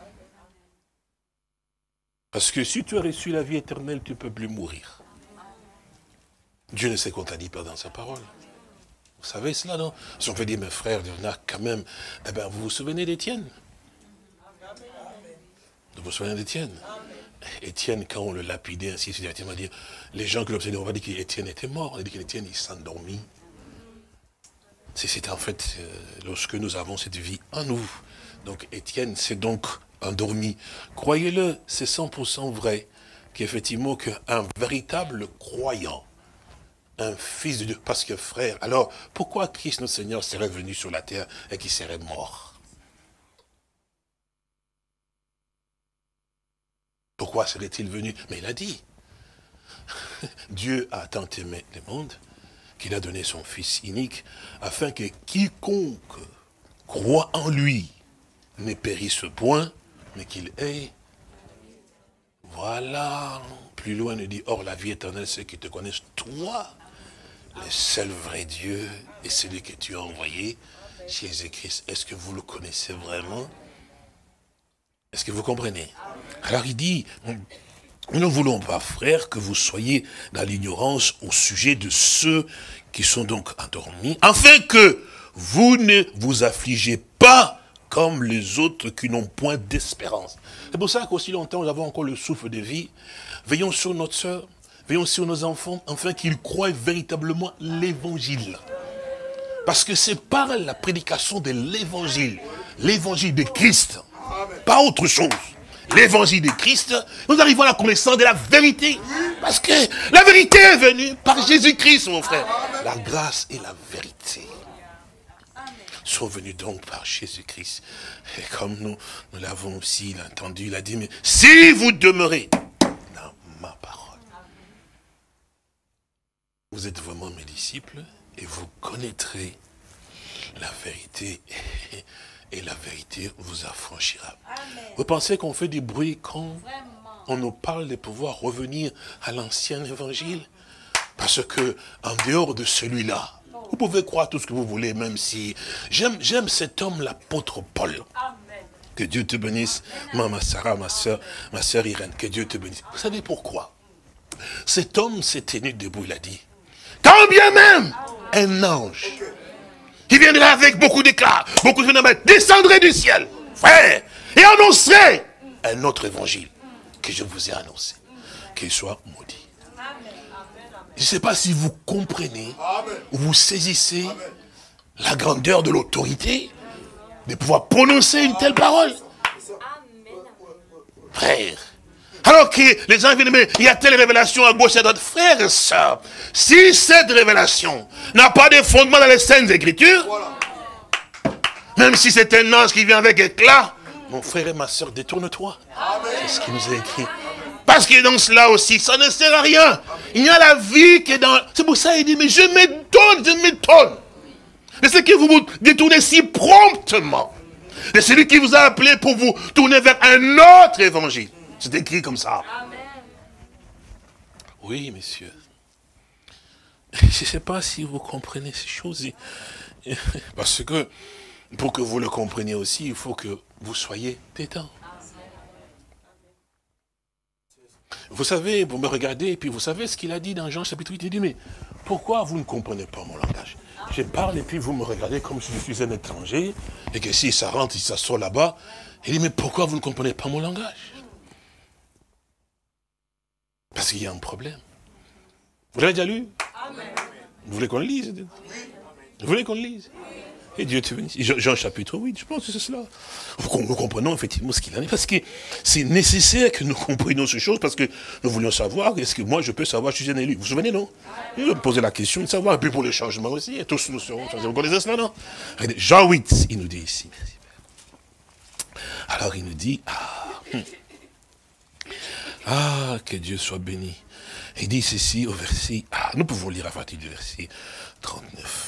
Parce que si tu as reçu la vie éternelle, tu ne peux plus mourir. Dieu ne s'est contredit pas dans sa parole. Vous savez cela, non? Si on veut dire, mes frères, il y en a quand même, eh bien, vous vous souvenez d'Étienne? Vous vous souvenez d'Étienne? Étienne, quand on le lapidait ainsi, il m'a dit, les gens qui l'observaient, on va dire qu'Étienne était mort, on a dit qu'Étienne, il s'endormit. C'est en fait, euh, lorsque nous avons cette vie en nous. Donc Étienne s'est donc endormi. Croyez-le, c'est cent pour cent vrai, qu'effectivement, qu'un véritable croyant, un fils de Dieu, parce que frère, alors pourquoi Christ notre Seigneur serait venu sur la terre et qu'il serait mort? Pourquoi serait-il venu? Mais il a dit, Dieu a tant aimé le monde qu'il a donné son Fils unique, afin que quiconque croit en lui ne périsse point, mais qu'il ait... Voilà, plus loin il dit, or la vie éternelle, ceux qui te connaissent, toi, le seul vrai Dieu, et celui que tu as envoyé, Jésus-Christ. Est-ce que vous le connaissez vraiment? Est-ce que vous comprenez? Alors il dit, nous ne voulons pas, frères, que vous soyez dans l'ignorance au sujet de ceux qui sont donc endormis, afin que vous ne vous affligez pas comme les autres qui n'ont point d'espérance. C'est pour ça qu'aussi longtemps nous avons encore le souffle de vie. Veillons sur notre sœur, veillons sur nos enfants, afin qu'ils croient véritablement l'évangile. Parce que c'est par la prédication de l'évangile, l'évangile de Christ, pas autre chose. L'évangile de Christ, nous arrivons à la connaissance de la vérité. Parce que la vérité est venue par Jésus-Christ, mon frère. La grâce et la vérité sont venus donc par Jésus-Christ. Et comme nous, nous l'avons aussi entendu, il a dit, mais si vous demeurez dans ma parole, vous êtes vraiment mes disciples et vous connaîtrez la vérité et, et la vérité vous affranchira. Amen. Vous pensez qu'on fait du bruit quand vraiment on nous parle de pouvoir revenir à l'ancien évangile? Parce que en dehors de celui-là, vous pouvez croire tout ce que vous voulez, même si... J'aime j'aime cet homme, l'apôtre Paul. Amen. Que Dieu te bénisse. Maman Sarah, ma soeur, ma soeur Irène, que Dieu te bénisse. Vous savez pourquoi? Cet homme s'est tenu debout, il a dit, quand bien même un ange qui viendrait avec beaucoup d'éclat, beaucoup de phénomènes, descendrait du ciel, frère, et annoncerait un autre évangile que je vous ai annoncé, qu'il soit maudit. Je ne sais pas si vous comprenez, ou vous saisissez la grandeur de l'autorité de pouvoir prononcer une telle parole. Frère, alors que les gens viennent, mais il y a telle révélation à gauche et à droite. Frères et sœurs, si cette révélation n'a pas de fondement dans les Saintes Écritures, même si c'est un ange qui vient avec éclat, mon frère et ma sœur, détourne-toi. C'est ce qu'il nous a écrit. Parce que dans cela aussi, ça ne sert à rien. Il y a la vie qui est dans... C'est pour ça qu'il dit, mais je m'étonne, je m'étonne. De ce que vous vous détournez si promptement. De celui qui vous a appelé pour vous tourner vers un autre évangile. C'est écrit comme ça. Amen. Oui, messieurs. Je ne sais pas si vous comprenez ces choses. Parce que, pour que vous le compreniez aussi, il faut que vous soyez détendus. Vous savez, vous me regardez, et puis vous savez ce qu'il a dit dans Jean chapitre huit. Il dit, mais pourquoi vous ne comprenez pas mon langage? Je parle, et puis vous me regardez comme si je suis un étranger, et que si ça rentre, si ça sort là-bas. Il dit, mais pourquoi vous ne comprenez pas mon langage? Parce qu'il y a un problème. Vous l'avez déjà lu? Amen. Vous voulez qu'on le lise? Vous voulez qu'on le lise? Et Dieu te bénisse. Jean chapitre huit, je pense que c'est cela. Nous comprenons effectivement ce qu'il en est, parce que c'est nécessaire que nous comprenions ces choses, parce que nous voulions savoir, est-ce que moi je peux savoir, je suis un élu. Vous vous souvenez, non? Il me poser la question de savoir, et puis pour le changement aussi, et tous nous serons changés. Vous connaissez cela, non? Jean huit, il nous dit ici. Alors il nous dit, ah, hum. ah que Dieu soit béni. Il dit ceci au verset, ah, nous pouvons lire à partir du verset trente-neuf.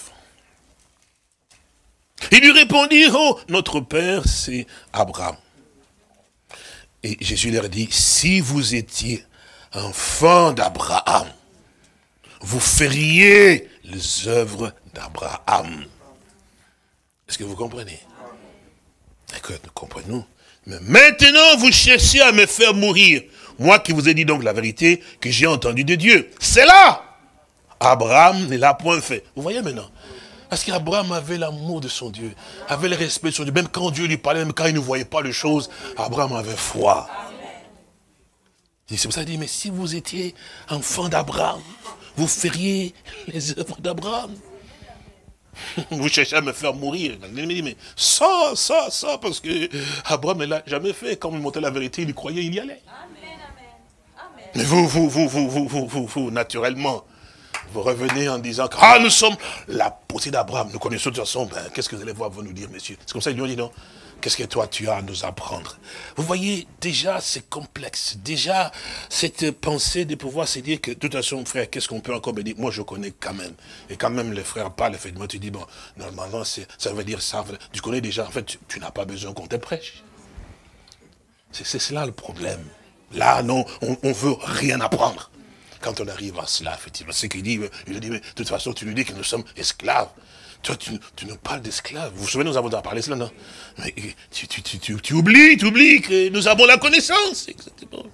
Ils lui répondirent, oh, notre père, c'est Abraham. Et Jésus leur dit, si vous étiez enfant d'Abraham, vous feriez les œuvres d'Abraham. Est-ce que vous comprenez? D'accord, nous comprenons. Mais maintenant, vous cherchez à me faire mourir. Moi qui vous ai dit donc la vérité que j'ai entendue de Dieu. C'est là. Abraham ne l'a point fait. Vous voyez maintenant? Parce qu'Abraham avait l'amour de son Dieu, avait le respect de son Dieu. Même quand Dieu lui parlait, même quand il ne voyait pas les choses, Abraham avait foi. C'est pour ça qu'il dit, mais si vous étiez enfant d'Abraham, vous feriez les œuvres d'Abraham. Vous cherchez à me faire mourir. Il me dit, mais ça, ça, ça, parce que Abraham ne l'a jamais fait. Quand il montait la vérité, il y croyait, il y allait. Amen, amen. Mais vous, vous, vous, vous, vous, vous, vous, vous, naturellement, vous revenez en disant que ah, nous sommes la possédée d'Abraham. Nous connaissons de toute façon, ben, qu'est-ce que vous allez voir, vous nous dire, messieurs. C'est comme ça qu'ils lui ont dit, non? Qu'est-ce que toi, tu as à nous apprendre? Vous voyez, déjà, c'est complexe. Déjà, cette pensée de pouvoir se dire que, de toute façon, frère, qu'est-ce qu'on peut encore me dire? Moi, je connais quand même. Et quand même, les frères parlent, effectivement, tu dis, bon, normalement, ça veut dire ça. Tu connais déjà, en fait, tu, tu n'as pas besoin qu'on te prêche. C'est cela le problème. Là, non, on ne veut rien apprendre. Quand on arrive à cela, effectivement, c'est qu'il dit, il dit, mais de toute façon, tu lui dis que nous sommes esclaves. Toi, tu, tu nous parles d'esclaves. Vous vous souvenez, nous avons déjà parlé de cela, non? Mais tu, tu, tu, tu, tu oublies, tu oublies que nous avons la connaissance. Exactement.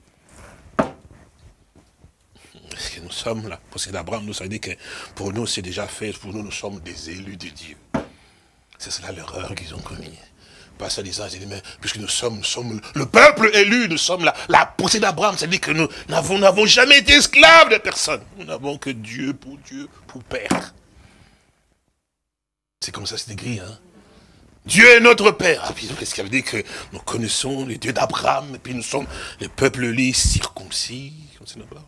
Parce que nous sommes là. Parce que d'Abraham, nous savons dit que pour nous, c'est déjà fait. Pour nous, nous sommes des élus de Dieu. C'est cela l'erreur qu'ils ont commis. Pas ça disant, j'ai dit, mais puisque nous sommes, nous sommes le peuple élu, nous sommes la, la possédée d'Abraham, c'est-à-dire que nous n'avons jamais été esclaves de personne. Nous n'avons que Dieu pour Dieu, pour Père. C'est comme ça, c'est écrit, hein. Dieu est notre Père. Ah, puis qu'est-ce qu'il veut dire que nous connaissons les dieux d'Abraham, et puis nous sommes les peuples élis, circoncis, comme c'est là-bas.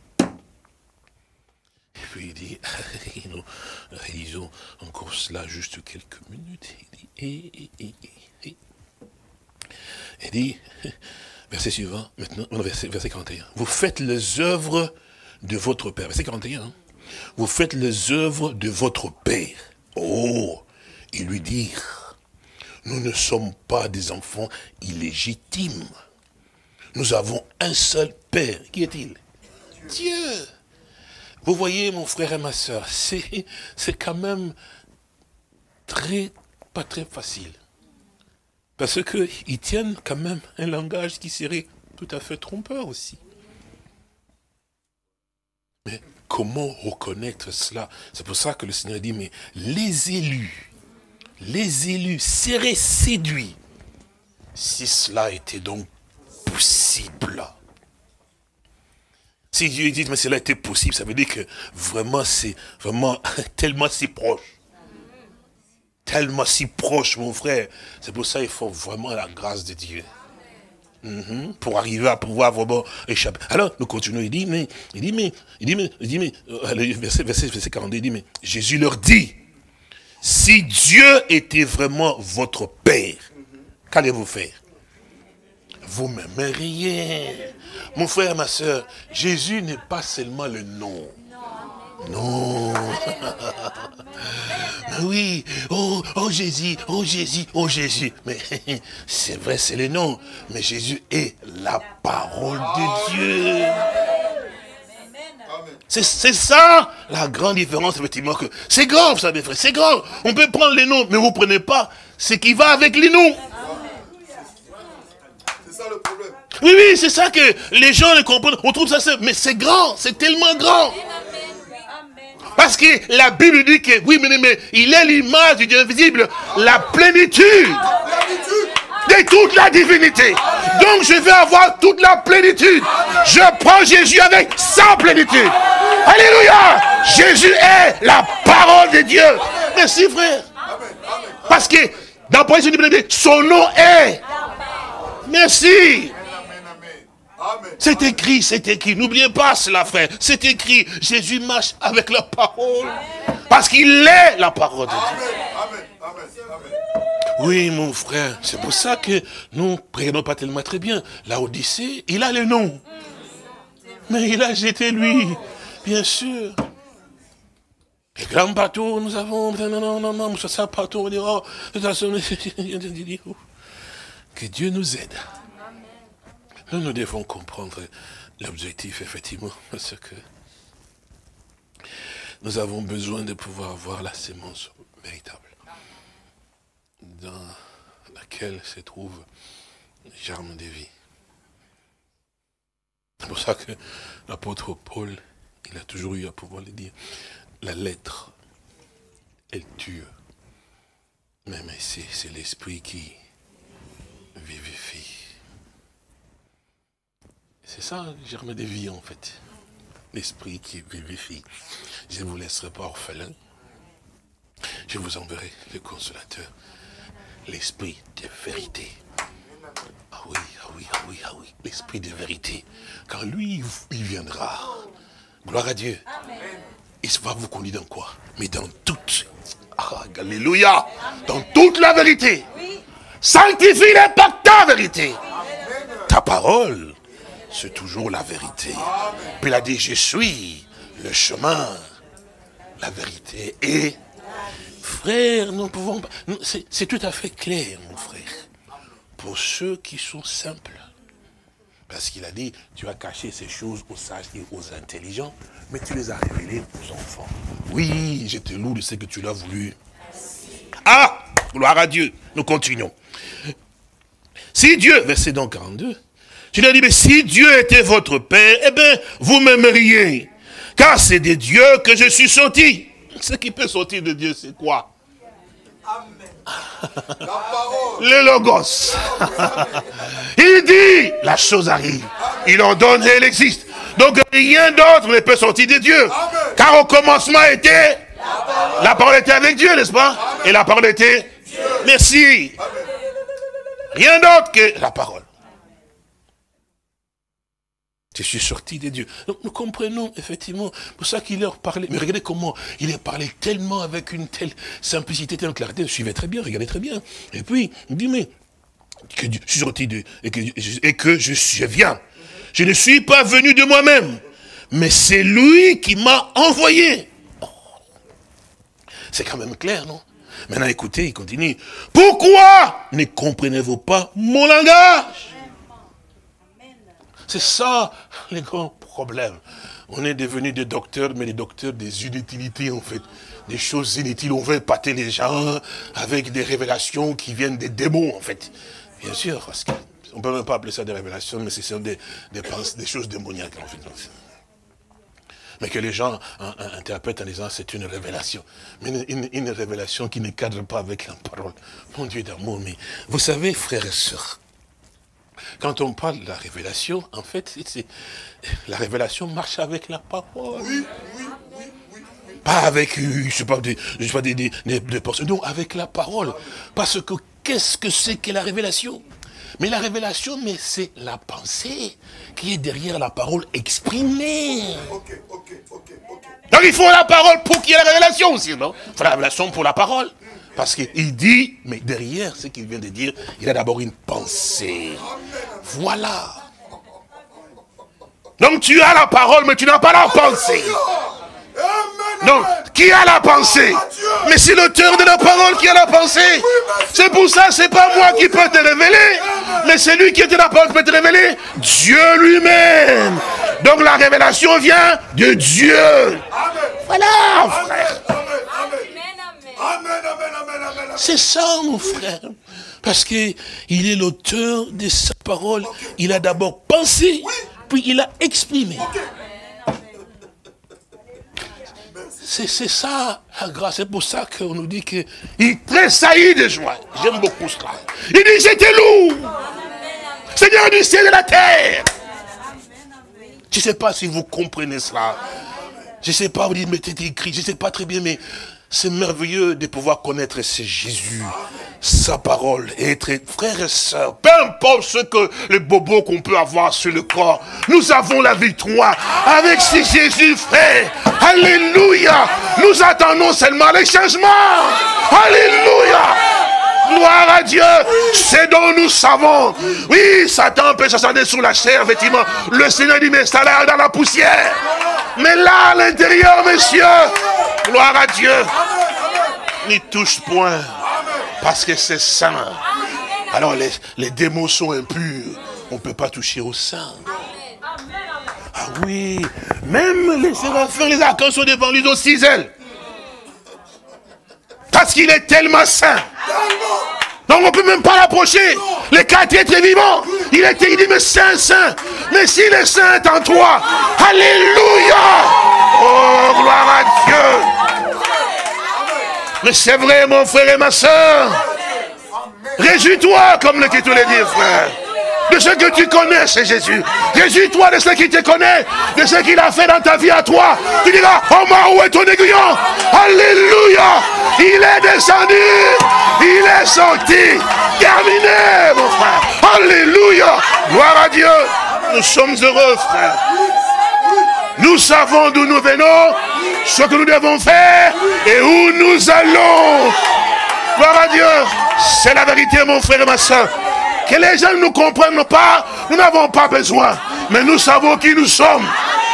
Et puis il dit, nous réalisons encore cela juste quelques minutes. Il dit, et, et, et, et. Il dit, verset suivant, maintenant, verset, verset quarante et un. Vous faites les œuvres de votre Père. Verset quarante et un. Hein? Vous faites les œuvres de votre Père. Oh, ils lui dirent, nous ne sommes pas des enfants illégitimes. Nous avons un seul Père. Qui est-il? Dieu. Vous voyez, mon frère et ma soeur, c'est quand même très, pas très facile. Parce qu'ils tiennent quand même un langage qui serait tout à fait trompeur aussi. Mais comment reconnaître cela? C'est pour ça que le Seigneur dit, mais les élus, les élus seraient séduits si cela était donc possible. Si Dieu dit, mais cela était possible, ça veut dire que vraiment c'est vraiment tellement si proche. Tellement si proche, mon frère. C'est pour ça qu'il faut vraiment la grâce de Dieu. Mm-hmm. Pour arriver à pouvoir vraiment échapper. Alors, nous continuons, il dit, mais, il dit, mais, il dit, mais, il dit, mais, euh, verset, verset, verset quarante-deux, il dit, mais, Jésus leur dit, si Dieu était vraiment votre Père, qu'allez-vous faire? Vous m'aimeriez. Mon frère, ma soeur, Jésus n'est pas seulement le nom. Non. Oui, oh, oh Jésus, oh Jésus, oh Jésus. Mais c'est vrai, c'est le nom. Mais Jésus est la parole de Dieu. C'est ça la grande différence, effectivement. que C'est grand, vous savez, frère, c'est grand. On peut prendre les noms, mais vous ne prenez pas ce qui va avec les noms. C'est ça le problème. Oui, oui, c'est ça que les gens ne comprennent. On trouve ça, mais c'est grand, c'est tellement grand. Parce que la Bible dit que, oui, mais, mais il est l'image du Dieu invisible, la plénitude de toute la divinité. Donc je vais avoir toute la plénitude. Je prends Jésus avec sa plénitude. Alléluia. Jésus est la parole de Dieu. Merci, frère. Parce que dans Apocalypse, son nom est. Merci. C'est écrit, c'est écrit. N'oubliez pas cela, frère. C'est écrit. Jésus marche avec la parole. Parce qu'il est la parole de Dieu. Oui, mon frère. C'est pour ça que nous ne prions pas tellement très bien. La Odyssée, il a le nom. Mais il a jeté lui. Bien sûr. Les grands bateaux, nous avons. Non, non, non, non, ça bateau, on dira. Que Dieu nous aide. Nous, nous devons comprendre l'objectif, effectivement, parce que nous avons besoin de pouvoir avoir la sémence véritable, dans laquelle se trouve le germe de vie. C'est pour ça que l'apôtre Paul, il a toujours eu à pouvoir le dire, la lettre, elle tue. Mais, mais c'est l'esprit qui vivifie. C'est ça, le germe de vie, en fait. L'esprit qui vivifie. Je ne vous laisserai pas orphelin. Je vous enverrai le consolateur. L'esprit de vérité. Ah oui, ah oui, ah oui, ah oui. L'esprit de vérité. Quand lui, il viendra. Gloire à Dieu. Amen. Il va vous conduire dans quoi? Mais dans toute. Ah, alléluia. Dans toute la vérité. Oui. Sanctifie-les par ta vérité. Amen. Ta parole. C'est toujours la vérité. Amen. Puis il a dit, je suis le chemin, la vérité. Et, frère, nous pouvons pas... C'est tout à fait clair, mon frère. Pour ceux qui sont simples. Parce qu'il a dit, tu as caché ces choses aux sages et aux intelligents, mais tu les as révélées aux enfants. Oui, je te loue de ce que tu l'as voulu. Ah, gloire à Dieu. Nous continuons. Si Dieu, verset donc quarante-deux, tu lui as dit, mais si Dieu était votre Père, eh bien, vous m'aimeriez. Car c'est de Dieu que je suis sorti. Ce qui peut sortir de Dieu, c'est quoi? Amen. Le Logos. Il dit, la chose arrive. Il en donne et elle existe. Donc rien d'autre ne peut sortir de Dieu. Amen. Car au commencement était, la parole, la parole était avec Dieu, n'est-ce pas? Amen. Et la parole était Dieu. Merci. Amen. Rien d'autre que la parole. Je suis sorti de Dieu. Donc nous comprenons effectivement, pour ça qu'il leur parlait. Mais regardez comment il leur parlait tellement avec une telle simplicité, telle clarté. Je suivais très bien, regardez très bien. Et puis, il dit, mais que je suis sorti de et que, et que je suis viens. Je ne suis pas venu de moi-même, mais c'est lui qui m'a envoyé. Oh. C'est quand même clair, non? Maintenant, écoutez, il continue. Pourquoi ne comprenez-vous pas mon langage? C'est ça, les grands problèmes. On est devenus des docteurs, mais des docteurs des inutilités, en fait. Des choses inutiles. On veut épater les gens avec des révélations qui viennent des démons, en fait. Bien sûr, parce qu'on ne peut même pas appeler ça des révélations, mais ce sont des, des, des choses démoniaques, en fait. Mais que les gens interprètent en disant c'est une révélation. Mais une, une, une révélation qui ne cadre pas avec la parole. Mon Dieu d'amour, mais vous savez, frères et sœurs, quand on parle de la révélation, en fait, c'est la révélation marche avec la parole. Oui, oui, oui, oui, oui. Pas avec, je sais pas, des, je sais pas, des, des, des, des personnes, non, avec la parole. Parce que qu'est-ce que c'est que la révélation? Mais la révélation, mais c'est la pensée qui est derrière la parole exprimée. Ok, ok, ok, ok. Donc il faut la parole pour qu'il y ait la révélation aussi, non? Il faut la révélation pour la parole. Parce qu'il dit, mais derrière ce qu'il vient de dire, il a d'abord une pensée. Voilà. Donc tu as la parole, mais tu n'as pas la pensée. Donc, qui a la pensée? Mais c'est l'auteur de la parole qui a la pensée. C'est pour ça, c'est pas moi qui peux te révéler, mais c'est lui qui est de la parole qui peut te révéler. Dieu lui-même. Donc la révélation vient de Dieu. Voilà, frère. C'est ça, mon frère. Parce qu'il est l'auteur de sa parole. Il a d'abord pensé, puis il a exprimé. C'est ça, la grâce. C'est pour ça qu'on nous dit qu'il tressaillit de joie. J'aime beaucoup cela. Il dit, j'étais lourd. Seigneur du ciel et de la terre. Je ne sais pas si vous comprenez cela. Je ne sais pas, vous dites, mais c'est écrit. Je ne sais pas très bien, mais C'est merveilleux de pouvoir connaître ce Jésus, sa parole, et être frères et sœurs. Peu importe ce que les bobos qu'on peut avoir sur le corps, nous avons la victoire avec ce Jésus, frère. Alléluia. Nous attendons seulement les changements. Alléluia. Gloire à Dieu, c'est dont nous savons. Oui, Satan peut s'asseoir sur la chair, effectivement. Le Seigneur dit, mais ça a l'air dans la poussière. Mais là, à l'intérieur, messieurs, gloire à Dieu, n'y touche point, parce que c'est saint. Alors, les, les démons sont impurs. On ne peut pas toucher au saint. Ah oui, même les séraphins, les archanges sont devant lui aussi, ailes. Parce qu'il est tellement saint. Donc on ne peut même pas l'approcher. Les quatre êtres vivants. Il était, il dit, mais saint, saint. Mais s'il est saint en toi. Alléluia. Oh, gloire à Dieu. Mais c'est vrai, mon frère et ma soeur. Réjouis-toi, comme le qui te le dit, frère. De ce que tu connais, c'est Jésus. Réjouis-toi de ce qui te connaît, de ce qu'il a fait dans ta vie à toi. Tu diras, oh ma, où est ton aiguillon? Alléluia. Il est descendu, il est sorti. Terminé, mon frère. Alléluia. Gloire à Dieu. Nous sommes heureux, frère. Nous savons d'où nous venons, ce que nous devons faire et où nous allons. Gloire à Dieu. C'est la vérité, mon frère et ma soeur. Que les gens ne nous comprennent pas, nous n'avons pas besoin. Mais nous savons qui nous sommes.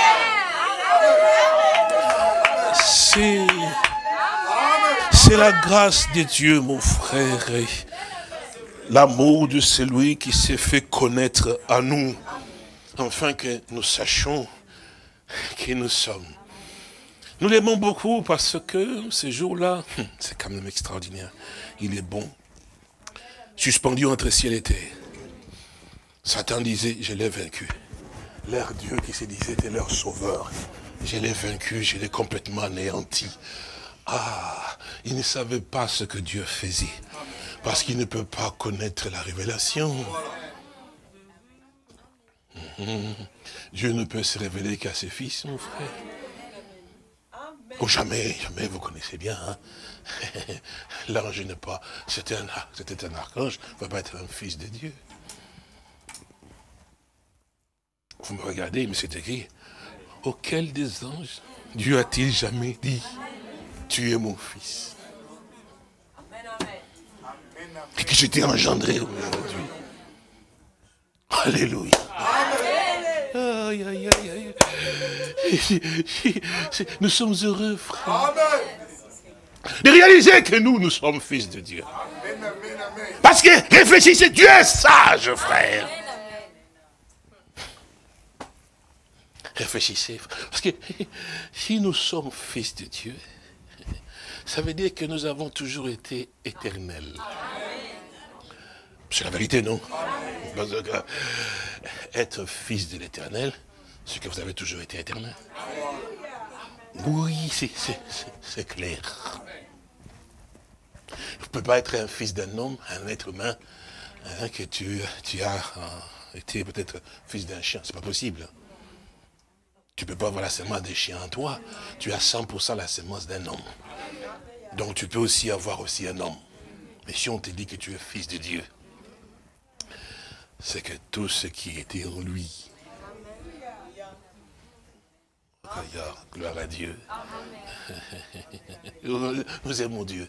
C'est... C'est la grâce de Dieu, mon frère. Et l'amour de celui qui s'est fait connaître à nous. Afin que nous sachions qui nous sommes. Nous l'aimons beaucoup parce que ce jour-là, c'est quand même extraordinaire. Il est bon. Suspendu entre ciel et terre. Satan disait, je l'ai vaincu. Leur Dieu qui se disait était leur sauveur. Je l'ai vaincu, je l'ai complètement anéanti. Ah, il ne savait pas ce que Dieu faisait. Parce qu'il ne peut pas connaître la révélation. Mmh. Dieu ne peut se révéler qu'à ses fils, mon frère. Oh, jamais, jamais, vous connaissez bien. Hein? L'ange n'est pas... C'était un, c'était un archange, il ne peut pas être un fils de Dieu. Vous me regardez, mais c'est écrit. Auquel des anges Dieu a-t-il jamais dit, tu es mon fils? Et que je t'ai engendré aujourd'hui. Alléluia. Aïe, aïe, aïe, aïe. Nous sommes heureux, frère, de réaliser que nous, nous sommes fils de Dieu. Parce que, réfléchissez, Dieu est sage, frère. Réfléchissez, parce que si nous sommes fils de Dieu, ça veut dire que nous avons toujours été éternels. C'est la vérité, non? Parce que être fils de l'éternel, c'est que vous avez toujours été éternel. Oui, c'est clair. Vous ne pouvez pas être un fils d'un homme, un être humain, hein, que tu, tu as euh, été peut-être fils d'un chien. C'est pas possible. Tu ne peux pas avoir la semence des chiens en toi. Tu as cent pour cent la semence d'un homme. Donc tu peux aussi avoir aussi un homme. Mais si on te dit que tu es fils de Dieu, c'est que tout ce qui était en lui. Regarde, gloire à Dieu. Nous aimons Dieu.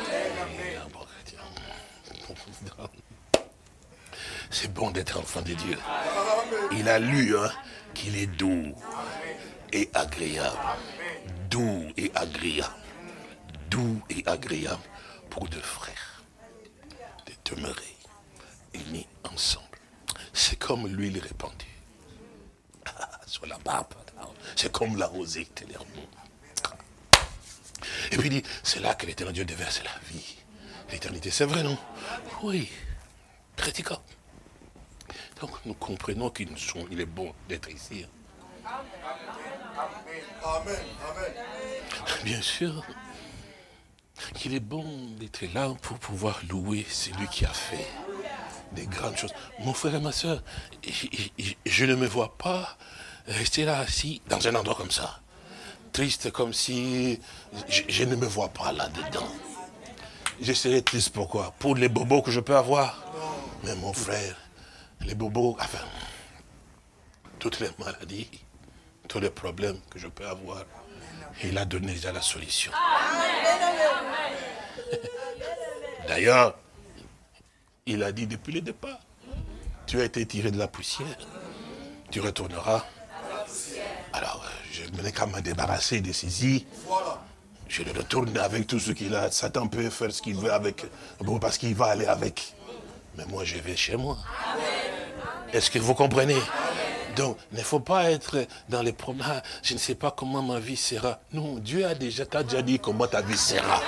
C'est bon d'être enfant de Dieu. Il a lu hein, qu'il est doux et agréable. Doux et agréable. Doux et agréable pour deux frères. De demeurer unis ensemble. C'est comme l'huile répandue sur la barbe. C'est comme la rosée de l'herbe. Et puis il dit, c'est là que l'éternel Dieu déverse la vie. L'éternité, c'est vrai, non? Oui. Pratiquant. Donc nous comprenons qu'il est bon d'être ici. Amen. Amen. Bien sûr qu'il est bon d'être là pour pouvoir louer celui qui a fait des grandes choses. Mon frère et ma soeur, je, je, je ne me vois pas rester là assis dans un endroit comme ça. triste comme si je, je ne me vois pas là-dedans. Je serais triste pourquoi? Pour les bobos que je peux avoir. Mais mon frère, les bobos, enfin, toutes les maladies, tous les problèmes que je peux avoir, il a donné déjà la solution. D'ailleurs, il a dit depuis le départ, tu as été tiré de la poussière, tu retourneras. Alors, je n'ai qu'à me débarrasser de ces je le retourne avec tout ce qu'il a. Satan peut faire ce qu'il veut avec, parce qu'il va aller avec. Mais moi, je vais chez moi. Est-ce que vous comprenez? Donc, il ne faut pas être dans les problèmes. Je ne sais pas comment ma vie sera. Non, Dieu a déjà, t'a déjà dit comment ta vie sera.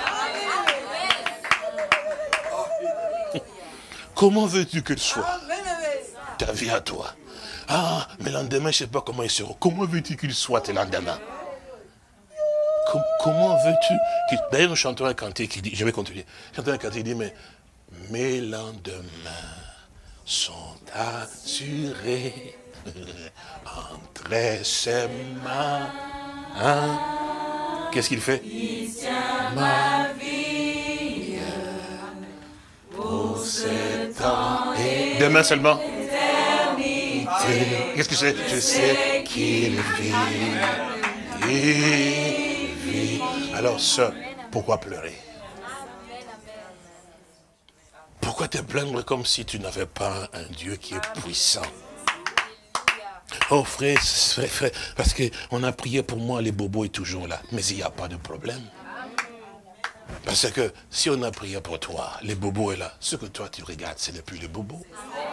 Comment veux-tu qu'elle soit? Ta vie à toi. Ah, mais le lendemain, je ne sais pas comment il sera. Comment veux-tu qu'il soit le lendemain? Com Comment veux-tu qu'il... D'ailleurs, nous chantons un cantique qui dit, je vais continuer. Chantons un cantique qui dit, mais mes lendemains sont assurés entre ses mains. Hein? Qu'est-ce qu'il fait? Il tient ma vie pour ce temps et demain seulement. Qu'est-ce que c'est? Je sais qu'il vit. Il vit. Alors, ça, pourquoi pleurer? Pourquoi te plaindre comme si tu n'avais pas un Dieu qui est puissant? Oh frère, frère, frère, parce qu'on a prié pour moi, les bobos est toujours là. Mais il n'y a pas de problème. Parce que si on a prié pour toi, les bobos est là. Ce que toi tu regardes, ce n'est plus les bobos.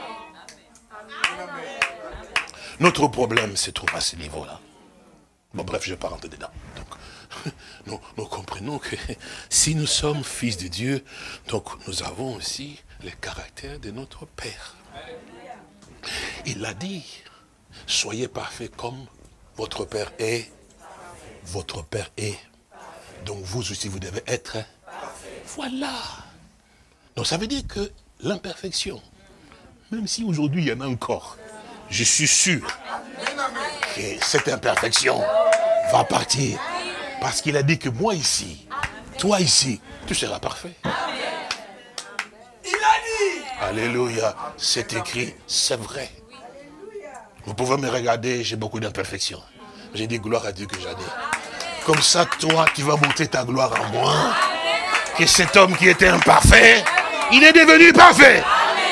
Notre problème se trouve à ce niveau-là. Bon bref, je ne vais pas rentrer dedans. Donc, nous, nous comprenons que si nous sommes fils de Dieu, donc nous avons aussi le caractère de notre Père. Il l'a dit, soyez parfaits comme votre Père est. Votre Père est. Donc vous aussi, vous devez être. Voilà. Donc ça veut dire que l'imperfection, même si aujourd'hui il y en a encore, je suis sûr que cette imperfection va partir. Parce qu'il a dit que moi ici, toi ici, tu seras parfait. Il a dit. Alléluia. C'est écrit, c'est vrai. Vous pouvez me regarder, j'ai beaucoup d'imperfections. J'ai dit gloire à Dieu que j'en ai. Comme ça, toi, tu vas monter ta gloire en moi. Que cet homme qui était imparfait, il est devenu parfait.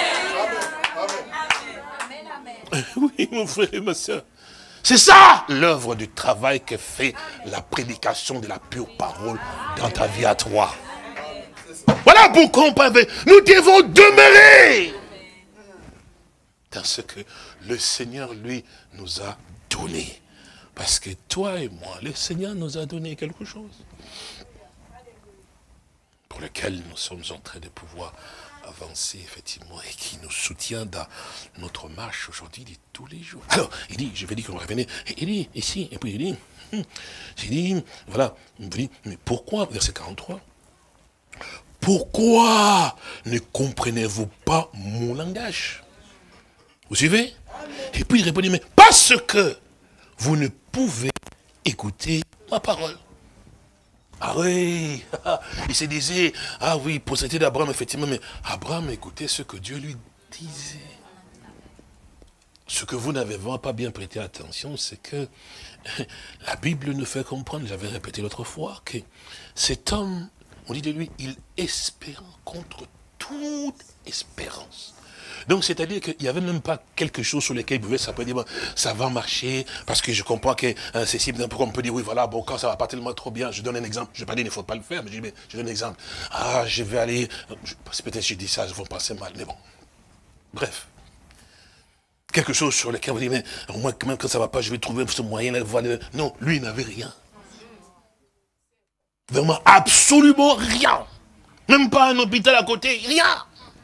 Oui, mon frère et ma soeur. C'est ça l'œuvre du travail que fait la prédication de la pure parole dans ta vie à toi. Voilà pourquoi nous devons demeurer dans ce que le Seigneur, lui, nous a donné. Parce que toi et moi, le Seigneur nous a donné quelque chose pour lequel nous sommes en train de pouvoir avancer, effectivement, et qui nous soutient dans notre marche aujourd'hui de tous les jours. Alors, il dit, je vais dire qu'on revenait, il dit, ici, et puis il dit, hum, il dit, voilà, il dit, mais pourquoi, verset quarante-trois, pourquoi ne comprenez-vous pas mon langage? Vous suivez? Et puis il répondit, mais parce que vous ne pouvez écouter ma parole. Ah oui, il se disait, ah oui, pour c'était d'Abraham, effectivement, mais Abraham écoutait ce que Dieu lui disait. Ce que vous n'avez vraiment pas bien prêté attention, c'est que la Bible nous fait comprendre, j'avais répété l'autre fois, que cet homme, on dit de lui, il espère contre toute espérance. Donc, c'est-à-dire qu'il n'y avait même pas quelque chose sur lequel il pouvait s'appeler, dire, bon, ça va marcher, parce que je comprends que hein, c'est si, pourquoi on peut dire, oui, voilà, bon, quand ça va pas tellement trop bien, je donne un exemple, je ne vais pas dire, il ne faut pas le faire, mais je, mais je donne un exemple. Ah, je vais aller, peut-être je dis ça, ils vont penser mal, mais bon. Bref. Quelque chose sur lequel on dit, mais au moins, même quand ça ne va pas, je vais trouver ce moyen-là, voilà. Non, lui, il n'avait rien. Vraiment, absolument rien. Même pas un hôpital à côté, rien.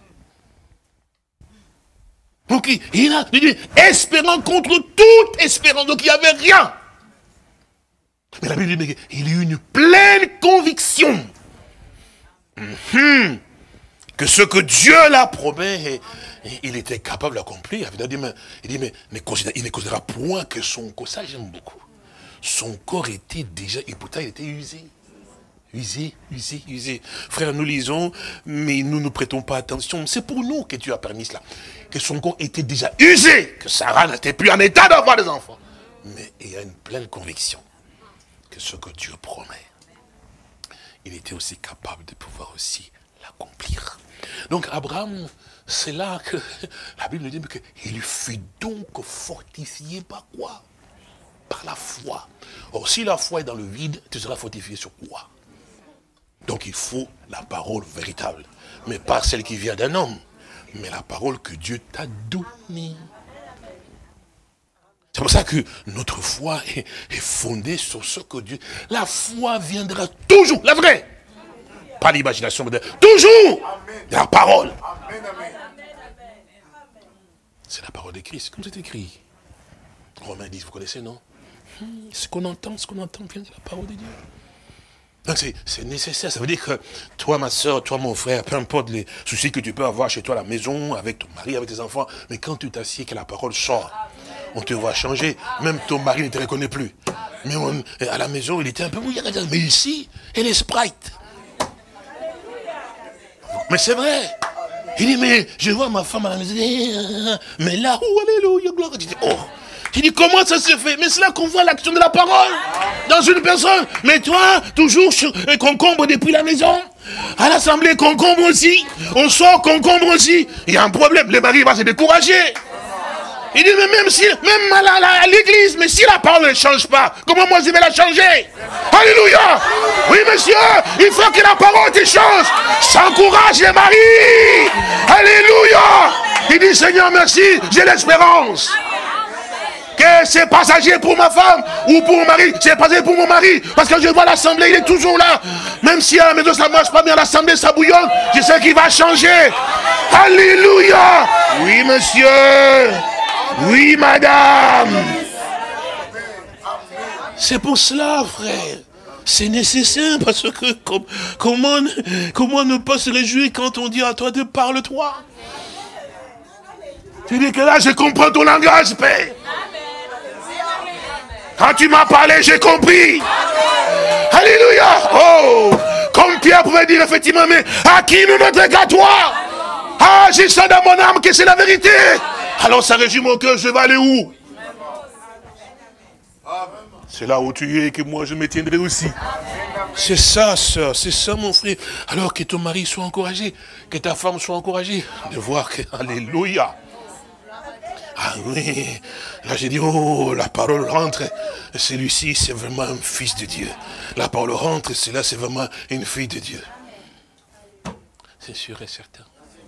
Donc il a dit, espérant contre toute espérance. Donc il n'y avait rien. Mais la Bible dit, il y a eu une pleine conviction mm-hmm, que ce que Dieu l'a promis, il était capable d'accomplir. Il dit, mais, il dit, mais, mais il ne considéra point que son... Ça, j'aime beaucoup. son corps était déjà, et pourtant il était usé. Usé, usé, usé. Frère, nous lisons, mais nous ne prêtons pas attention. C'est pour nous que Dieu a permis cela. Que son corps était déjà usé, que Sarah n'était plus en état d'avoir des enfants. Mais il y a une pleine conviction que ce que Dieu promet, il était aussi capable de pouvoir aussi l'accomplir. Donc Abraham, c'est là que la Bible nous dit qu'il fut donc fortifié par quoi? Par la foi. Or, si la foi est dans le vide, tu seras fortifié sur quoi? Donc il faut la parole véritable, mais pas celle qui vient d'un homme, mais la parole que Dieu t'a donnée. C'est pour ça que notre foi est, est fondée sur ce que Dieu... La foi viendra toujours, la vraie. Pas l'imagination, mais toujours de la parole. C'est la parole de Christ, comme c'est écrit. Romains dix, vous connaissez, non? Ce qu'on entend, ce qu'on entend vient de la parole de Dieu. Donc c'est nécessaire, ça veut dire que toi ma soeur, toi mon frère, peu importe les soucis que tu peux avoir chez toi à la maison, avec ton mari, avec tes enfants, mais quand tu t'assieds que la parole sort, on te voit changer, même ton mari ne te reconnaît plus. Mais on, à la maison, il était un peu mouillé, mais ici, elle est Sprite. Mais c'est vrai. Il dit, mais je vois ma femme à la maison, mais là, oh, alléluia, gloire. Je dis, oh. Il dit, comment ça se fait? Mais c'est là qu'on voit l'action de la parole dans une personne. Mais toi, toujours sur, concombre depuis la maison. À l'assemblée, concombre aussi. On sort, concombre aussi. Il y a un problème. Le mari va se décourager. Il dit, mais même si, même à, à, à l'église, mais si la parole ne change pas, comment moi je vais la changer? Alléluia! Oui, monsieur, il faut que la parole te change. S'encourage les maris. Alléluia! Il dit, Seigneur, merci, j'ai l'espérance. Que c'est passager pour ma femme ou pour mon mari, c'est passager pour mon mari. Parce que je vois l'assemblée, il est toujours là. Même si à la maison ça ne marche pas bien, à l'assemblée ça bouillonne, je sais qu'il va changer. Alléluia! Oui, monsieur. Oui, madame. C'est pour cela, frère. C'est nécessaire parce que com comment, comment ne pas se réjouir quand on dit à toi de parle-toi? Tu dis que là, je comprends ton langage, Père. Quand tu m'as parlé, j'ai compris. Alléluia. Oh, comme Pierre pouvait dire effectivement, mais à qui nous notre qu'à toi? Ah, j'ai ça dans mon âme que c'est la vérité. Alors ça résume mon cœur, je vais aller où? C'est là où tu es que moi je me tiendrai aussi. C'est ça, sœur, c'est ça, mon frère. Alors que ton mari soit encouragé, que ta femme soit encouragée, de voir que, alléluia. Ah oui, là j'ai dit, oh, la parole rentre, celui-ci c'est vraiment un fils de Dieu. La parole rentre, cela c'est vraiment une fille de Dieu. C'est sûr et certain.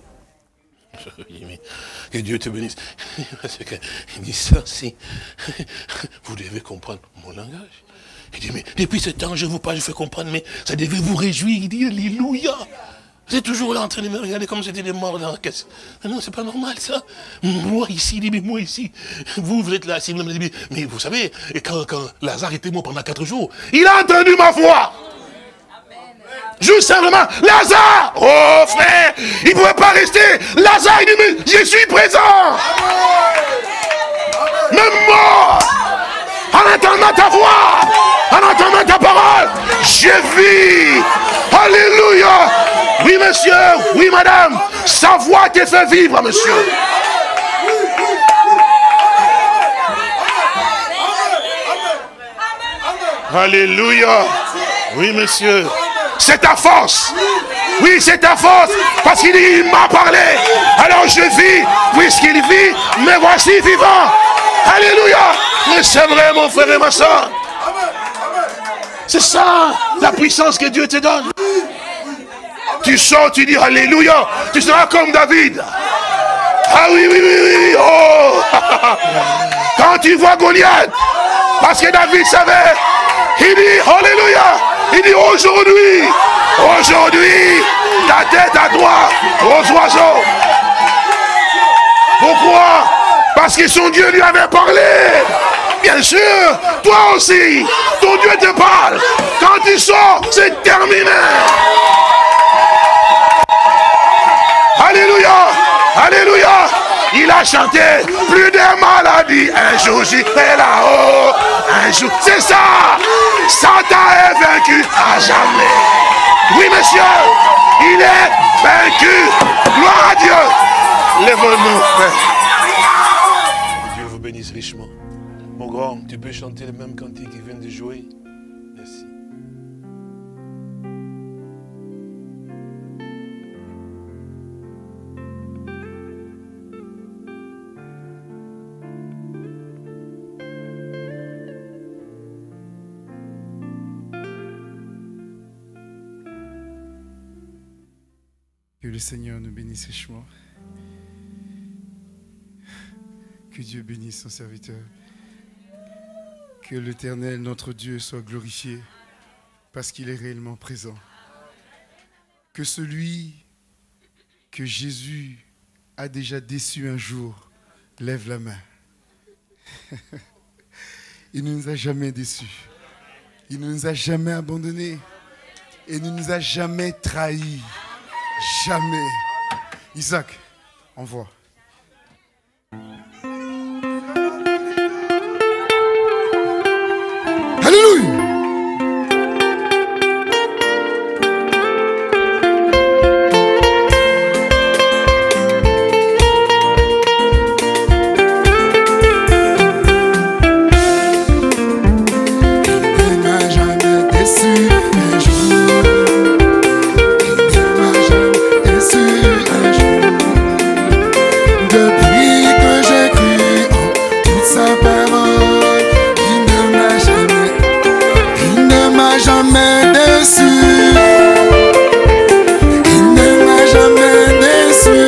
Que Dieu te bénisse. Parce qu'il dit ça, si vous devez comprendre mon langage. Il dit, mais depuis ce temps, je vous parle, je fais comprendre, mais ça devait vous réjouir. Il dit, alléluia. Vous êtes toujours là en train de me regarder comme c'était des morts dans la caisse. Non, c'est pas normal ça. Moi ici, il dit, mais moi ici. Vous, vous êtes là, si vous me dites, mais vous savez, quand, quand Lazare était mort pendant quatre jours, il a entendu ma voix. Juste simplement, Lazare, oh frère, il ne pouvait pas rester. Lazare, il dit, mais je suis présent. Même mort, en entendant ta voix, en entendant ta parole, je vis. Alléluia. Oui, monsieur, oui, madame, sa voix te fait vivre, monsieur. Alléluia. Oui, monsieur. C'est ta force. Oui, c'est ta force. Parce qu'il dit, il m'a parlé. Alors je vis, puisqu'il vit, me voici vivant. Alléluia. Mais c'est vrai, mon frère et ma soeur. C'est ça, la puissance que Dieu te donne. Tu sors, tu dis, alléluia. Tu seras comme David. Ah oui, oui, oui, oui. Oh. Quand tu vois Goliath, parce que David savait, il dit, alléluia. Il dit aujourd'hui, aujourd'hui, ta tête à droite aux oiseaux. Pourquoi? Parce que son Dieu lui avait parlé. Bien sûr, toi aussi, ton Dieu te parle. Quand tu sors, c'est terminé. Alléluia, alléluia. Il il a chanté, plus de maladies, un jour j'irai là-haut, un jour, c'est ça, Satan est vaincu à jamais. Oui monsieur, il est vaincu, gloire à Dieu. Lève-nous frère. Dieu vous bénisse richement. Mon grand, tu peux chanter le même cantique qu'il vient de jouer. Merci. Que le Seigneur nous bénisse richement. Que Dieu bénisse son serviteur. Que l'Éternel, notre Dieu, soit glorifié parce qu'il est réellement présent. Que celui que Jésus a déjà déçu un jour lève la main. Il ne nous a jamais déçus. Il ne nous a jamais abandonnés. Et ne nous a jamais trahis. Jamais. Isaac, envoie. Alléluia. Il ne m'a jamais déçu un jour. Il ne m'a jamais déçu un jour. Depuis que j'ai cru en toute sa parole, il ne m'a jamais, il ne m'a jamais déçu. Il ne m'a jamais déçu.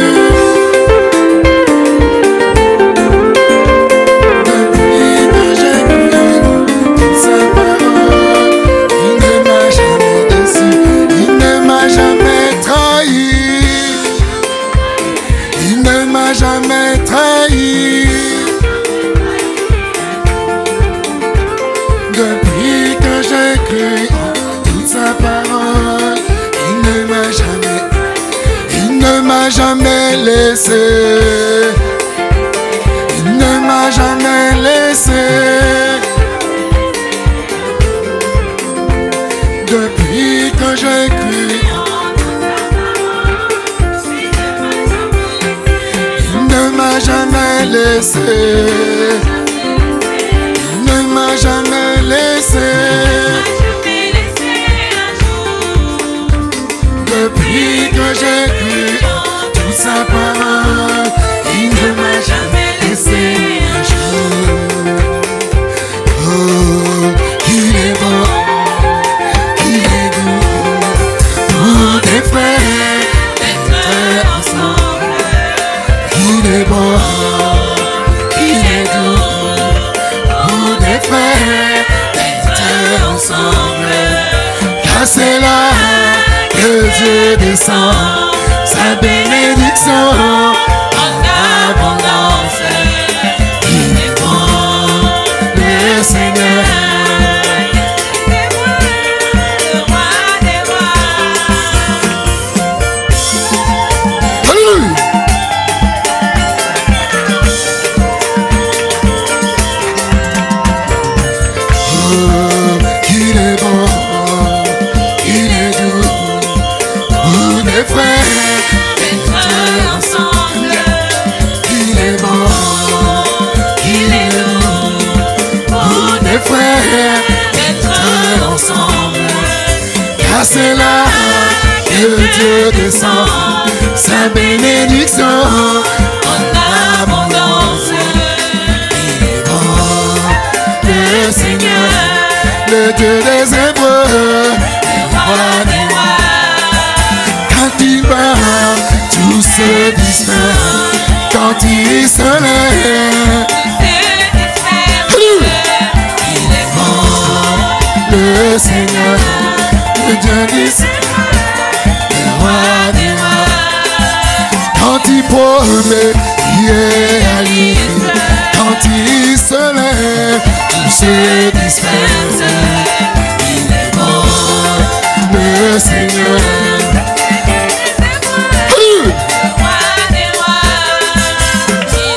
Depuis que j'ai cru en toute sa parole, il ne m'a jamais déçu. Il ne m'a jamais trahi. Il ne m'a jamais trahi. Depuis que j'ai cru en toute sa parole, il ne m'a jamais, il ne m'a jamais laissé. Il ne m'a jamais laissé. Depuis que j'ai cru, il ne m'a jamais laissé. Il ne m'a jamais laissé. Depuis que j'ai cru en toute sa parole, il ne m'a jamais laissé un jour. Oh, qu'il est bon, qu'il est doux pour des frères d'être ensemble. Qu'il est bon, qu'il est doux pour des frères d'être ensemble. Car c'est là que Dieu descend sa bénédiction en abondance. Il est bon, le Seigneur. Le roi des rois. Alléluia. Oh, qu'il est bon, il est doux pour des frères d'être ensemble. Il est bon, il est doux pour des frères d'être ensemble. Car c'est là que Dieu descend sa bénédiction en abondance. Il est bon, le Seigneur, le Dieu des Hébreux, le roi des rois. Quand il parle, tout se disperse. Quand il se lève, il est bon, le Seigneur, le Dieu des le roi des rois. Quand il promet, il est à lui. Quand il se lève, tout se disperse. Il est bon, le Seigneur. Le roi des rois.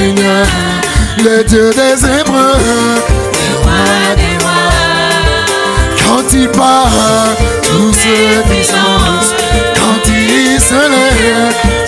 Seigneur, le Dieu des Hébreux, le roi des rois. quand il part, tout se puissance, quand il se lève,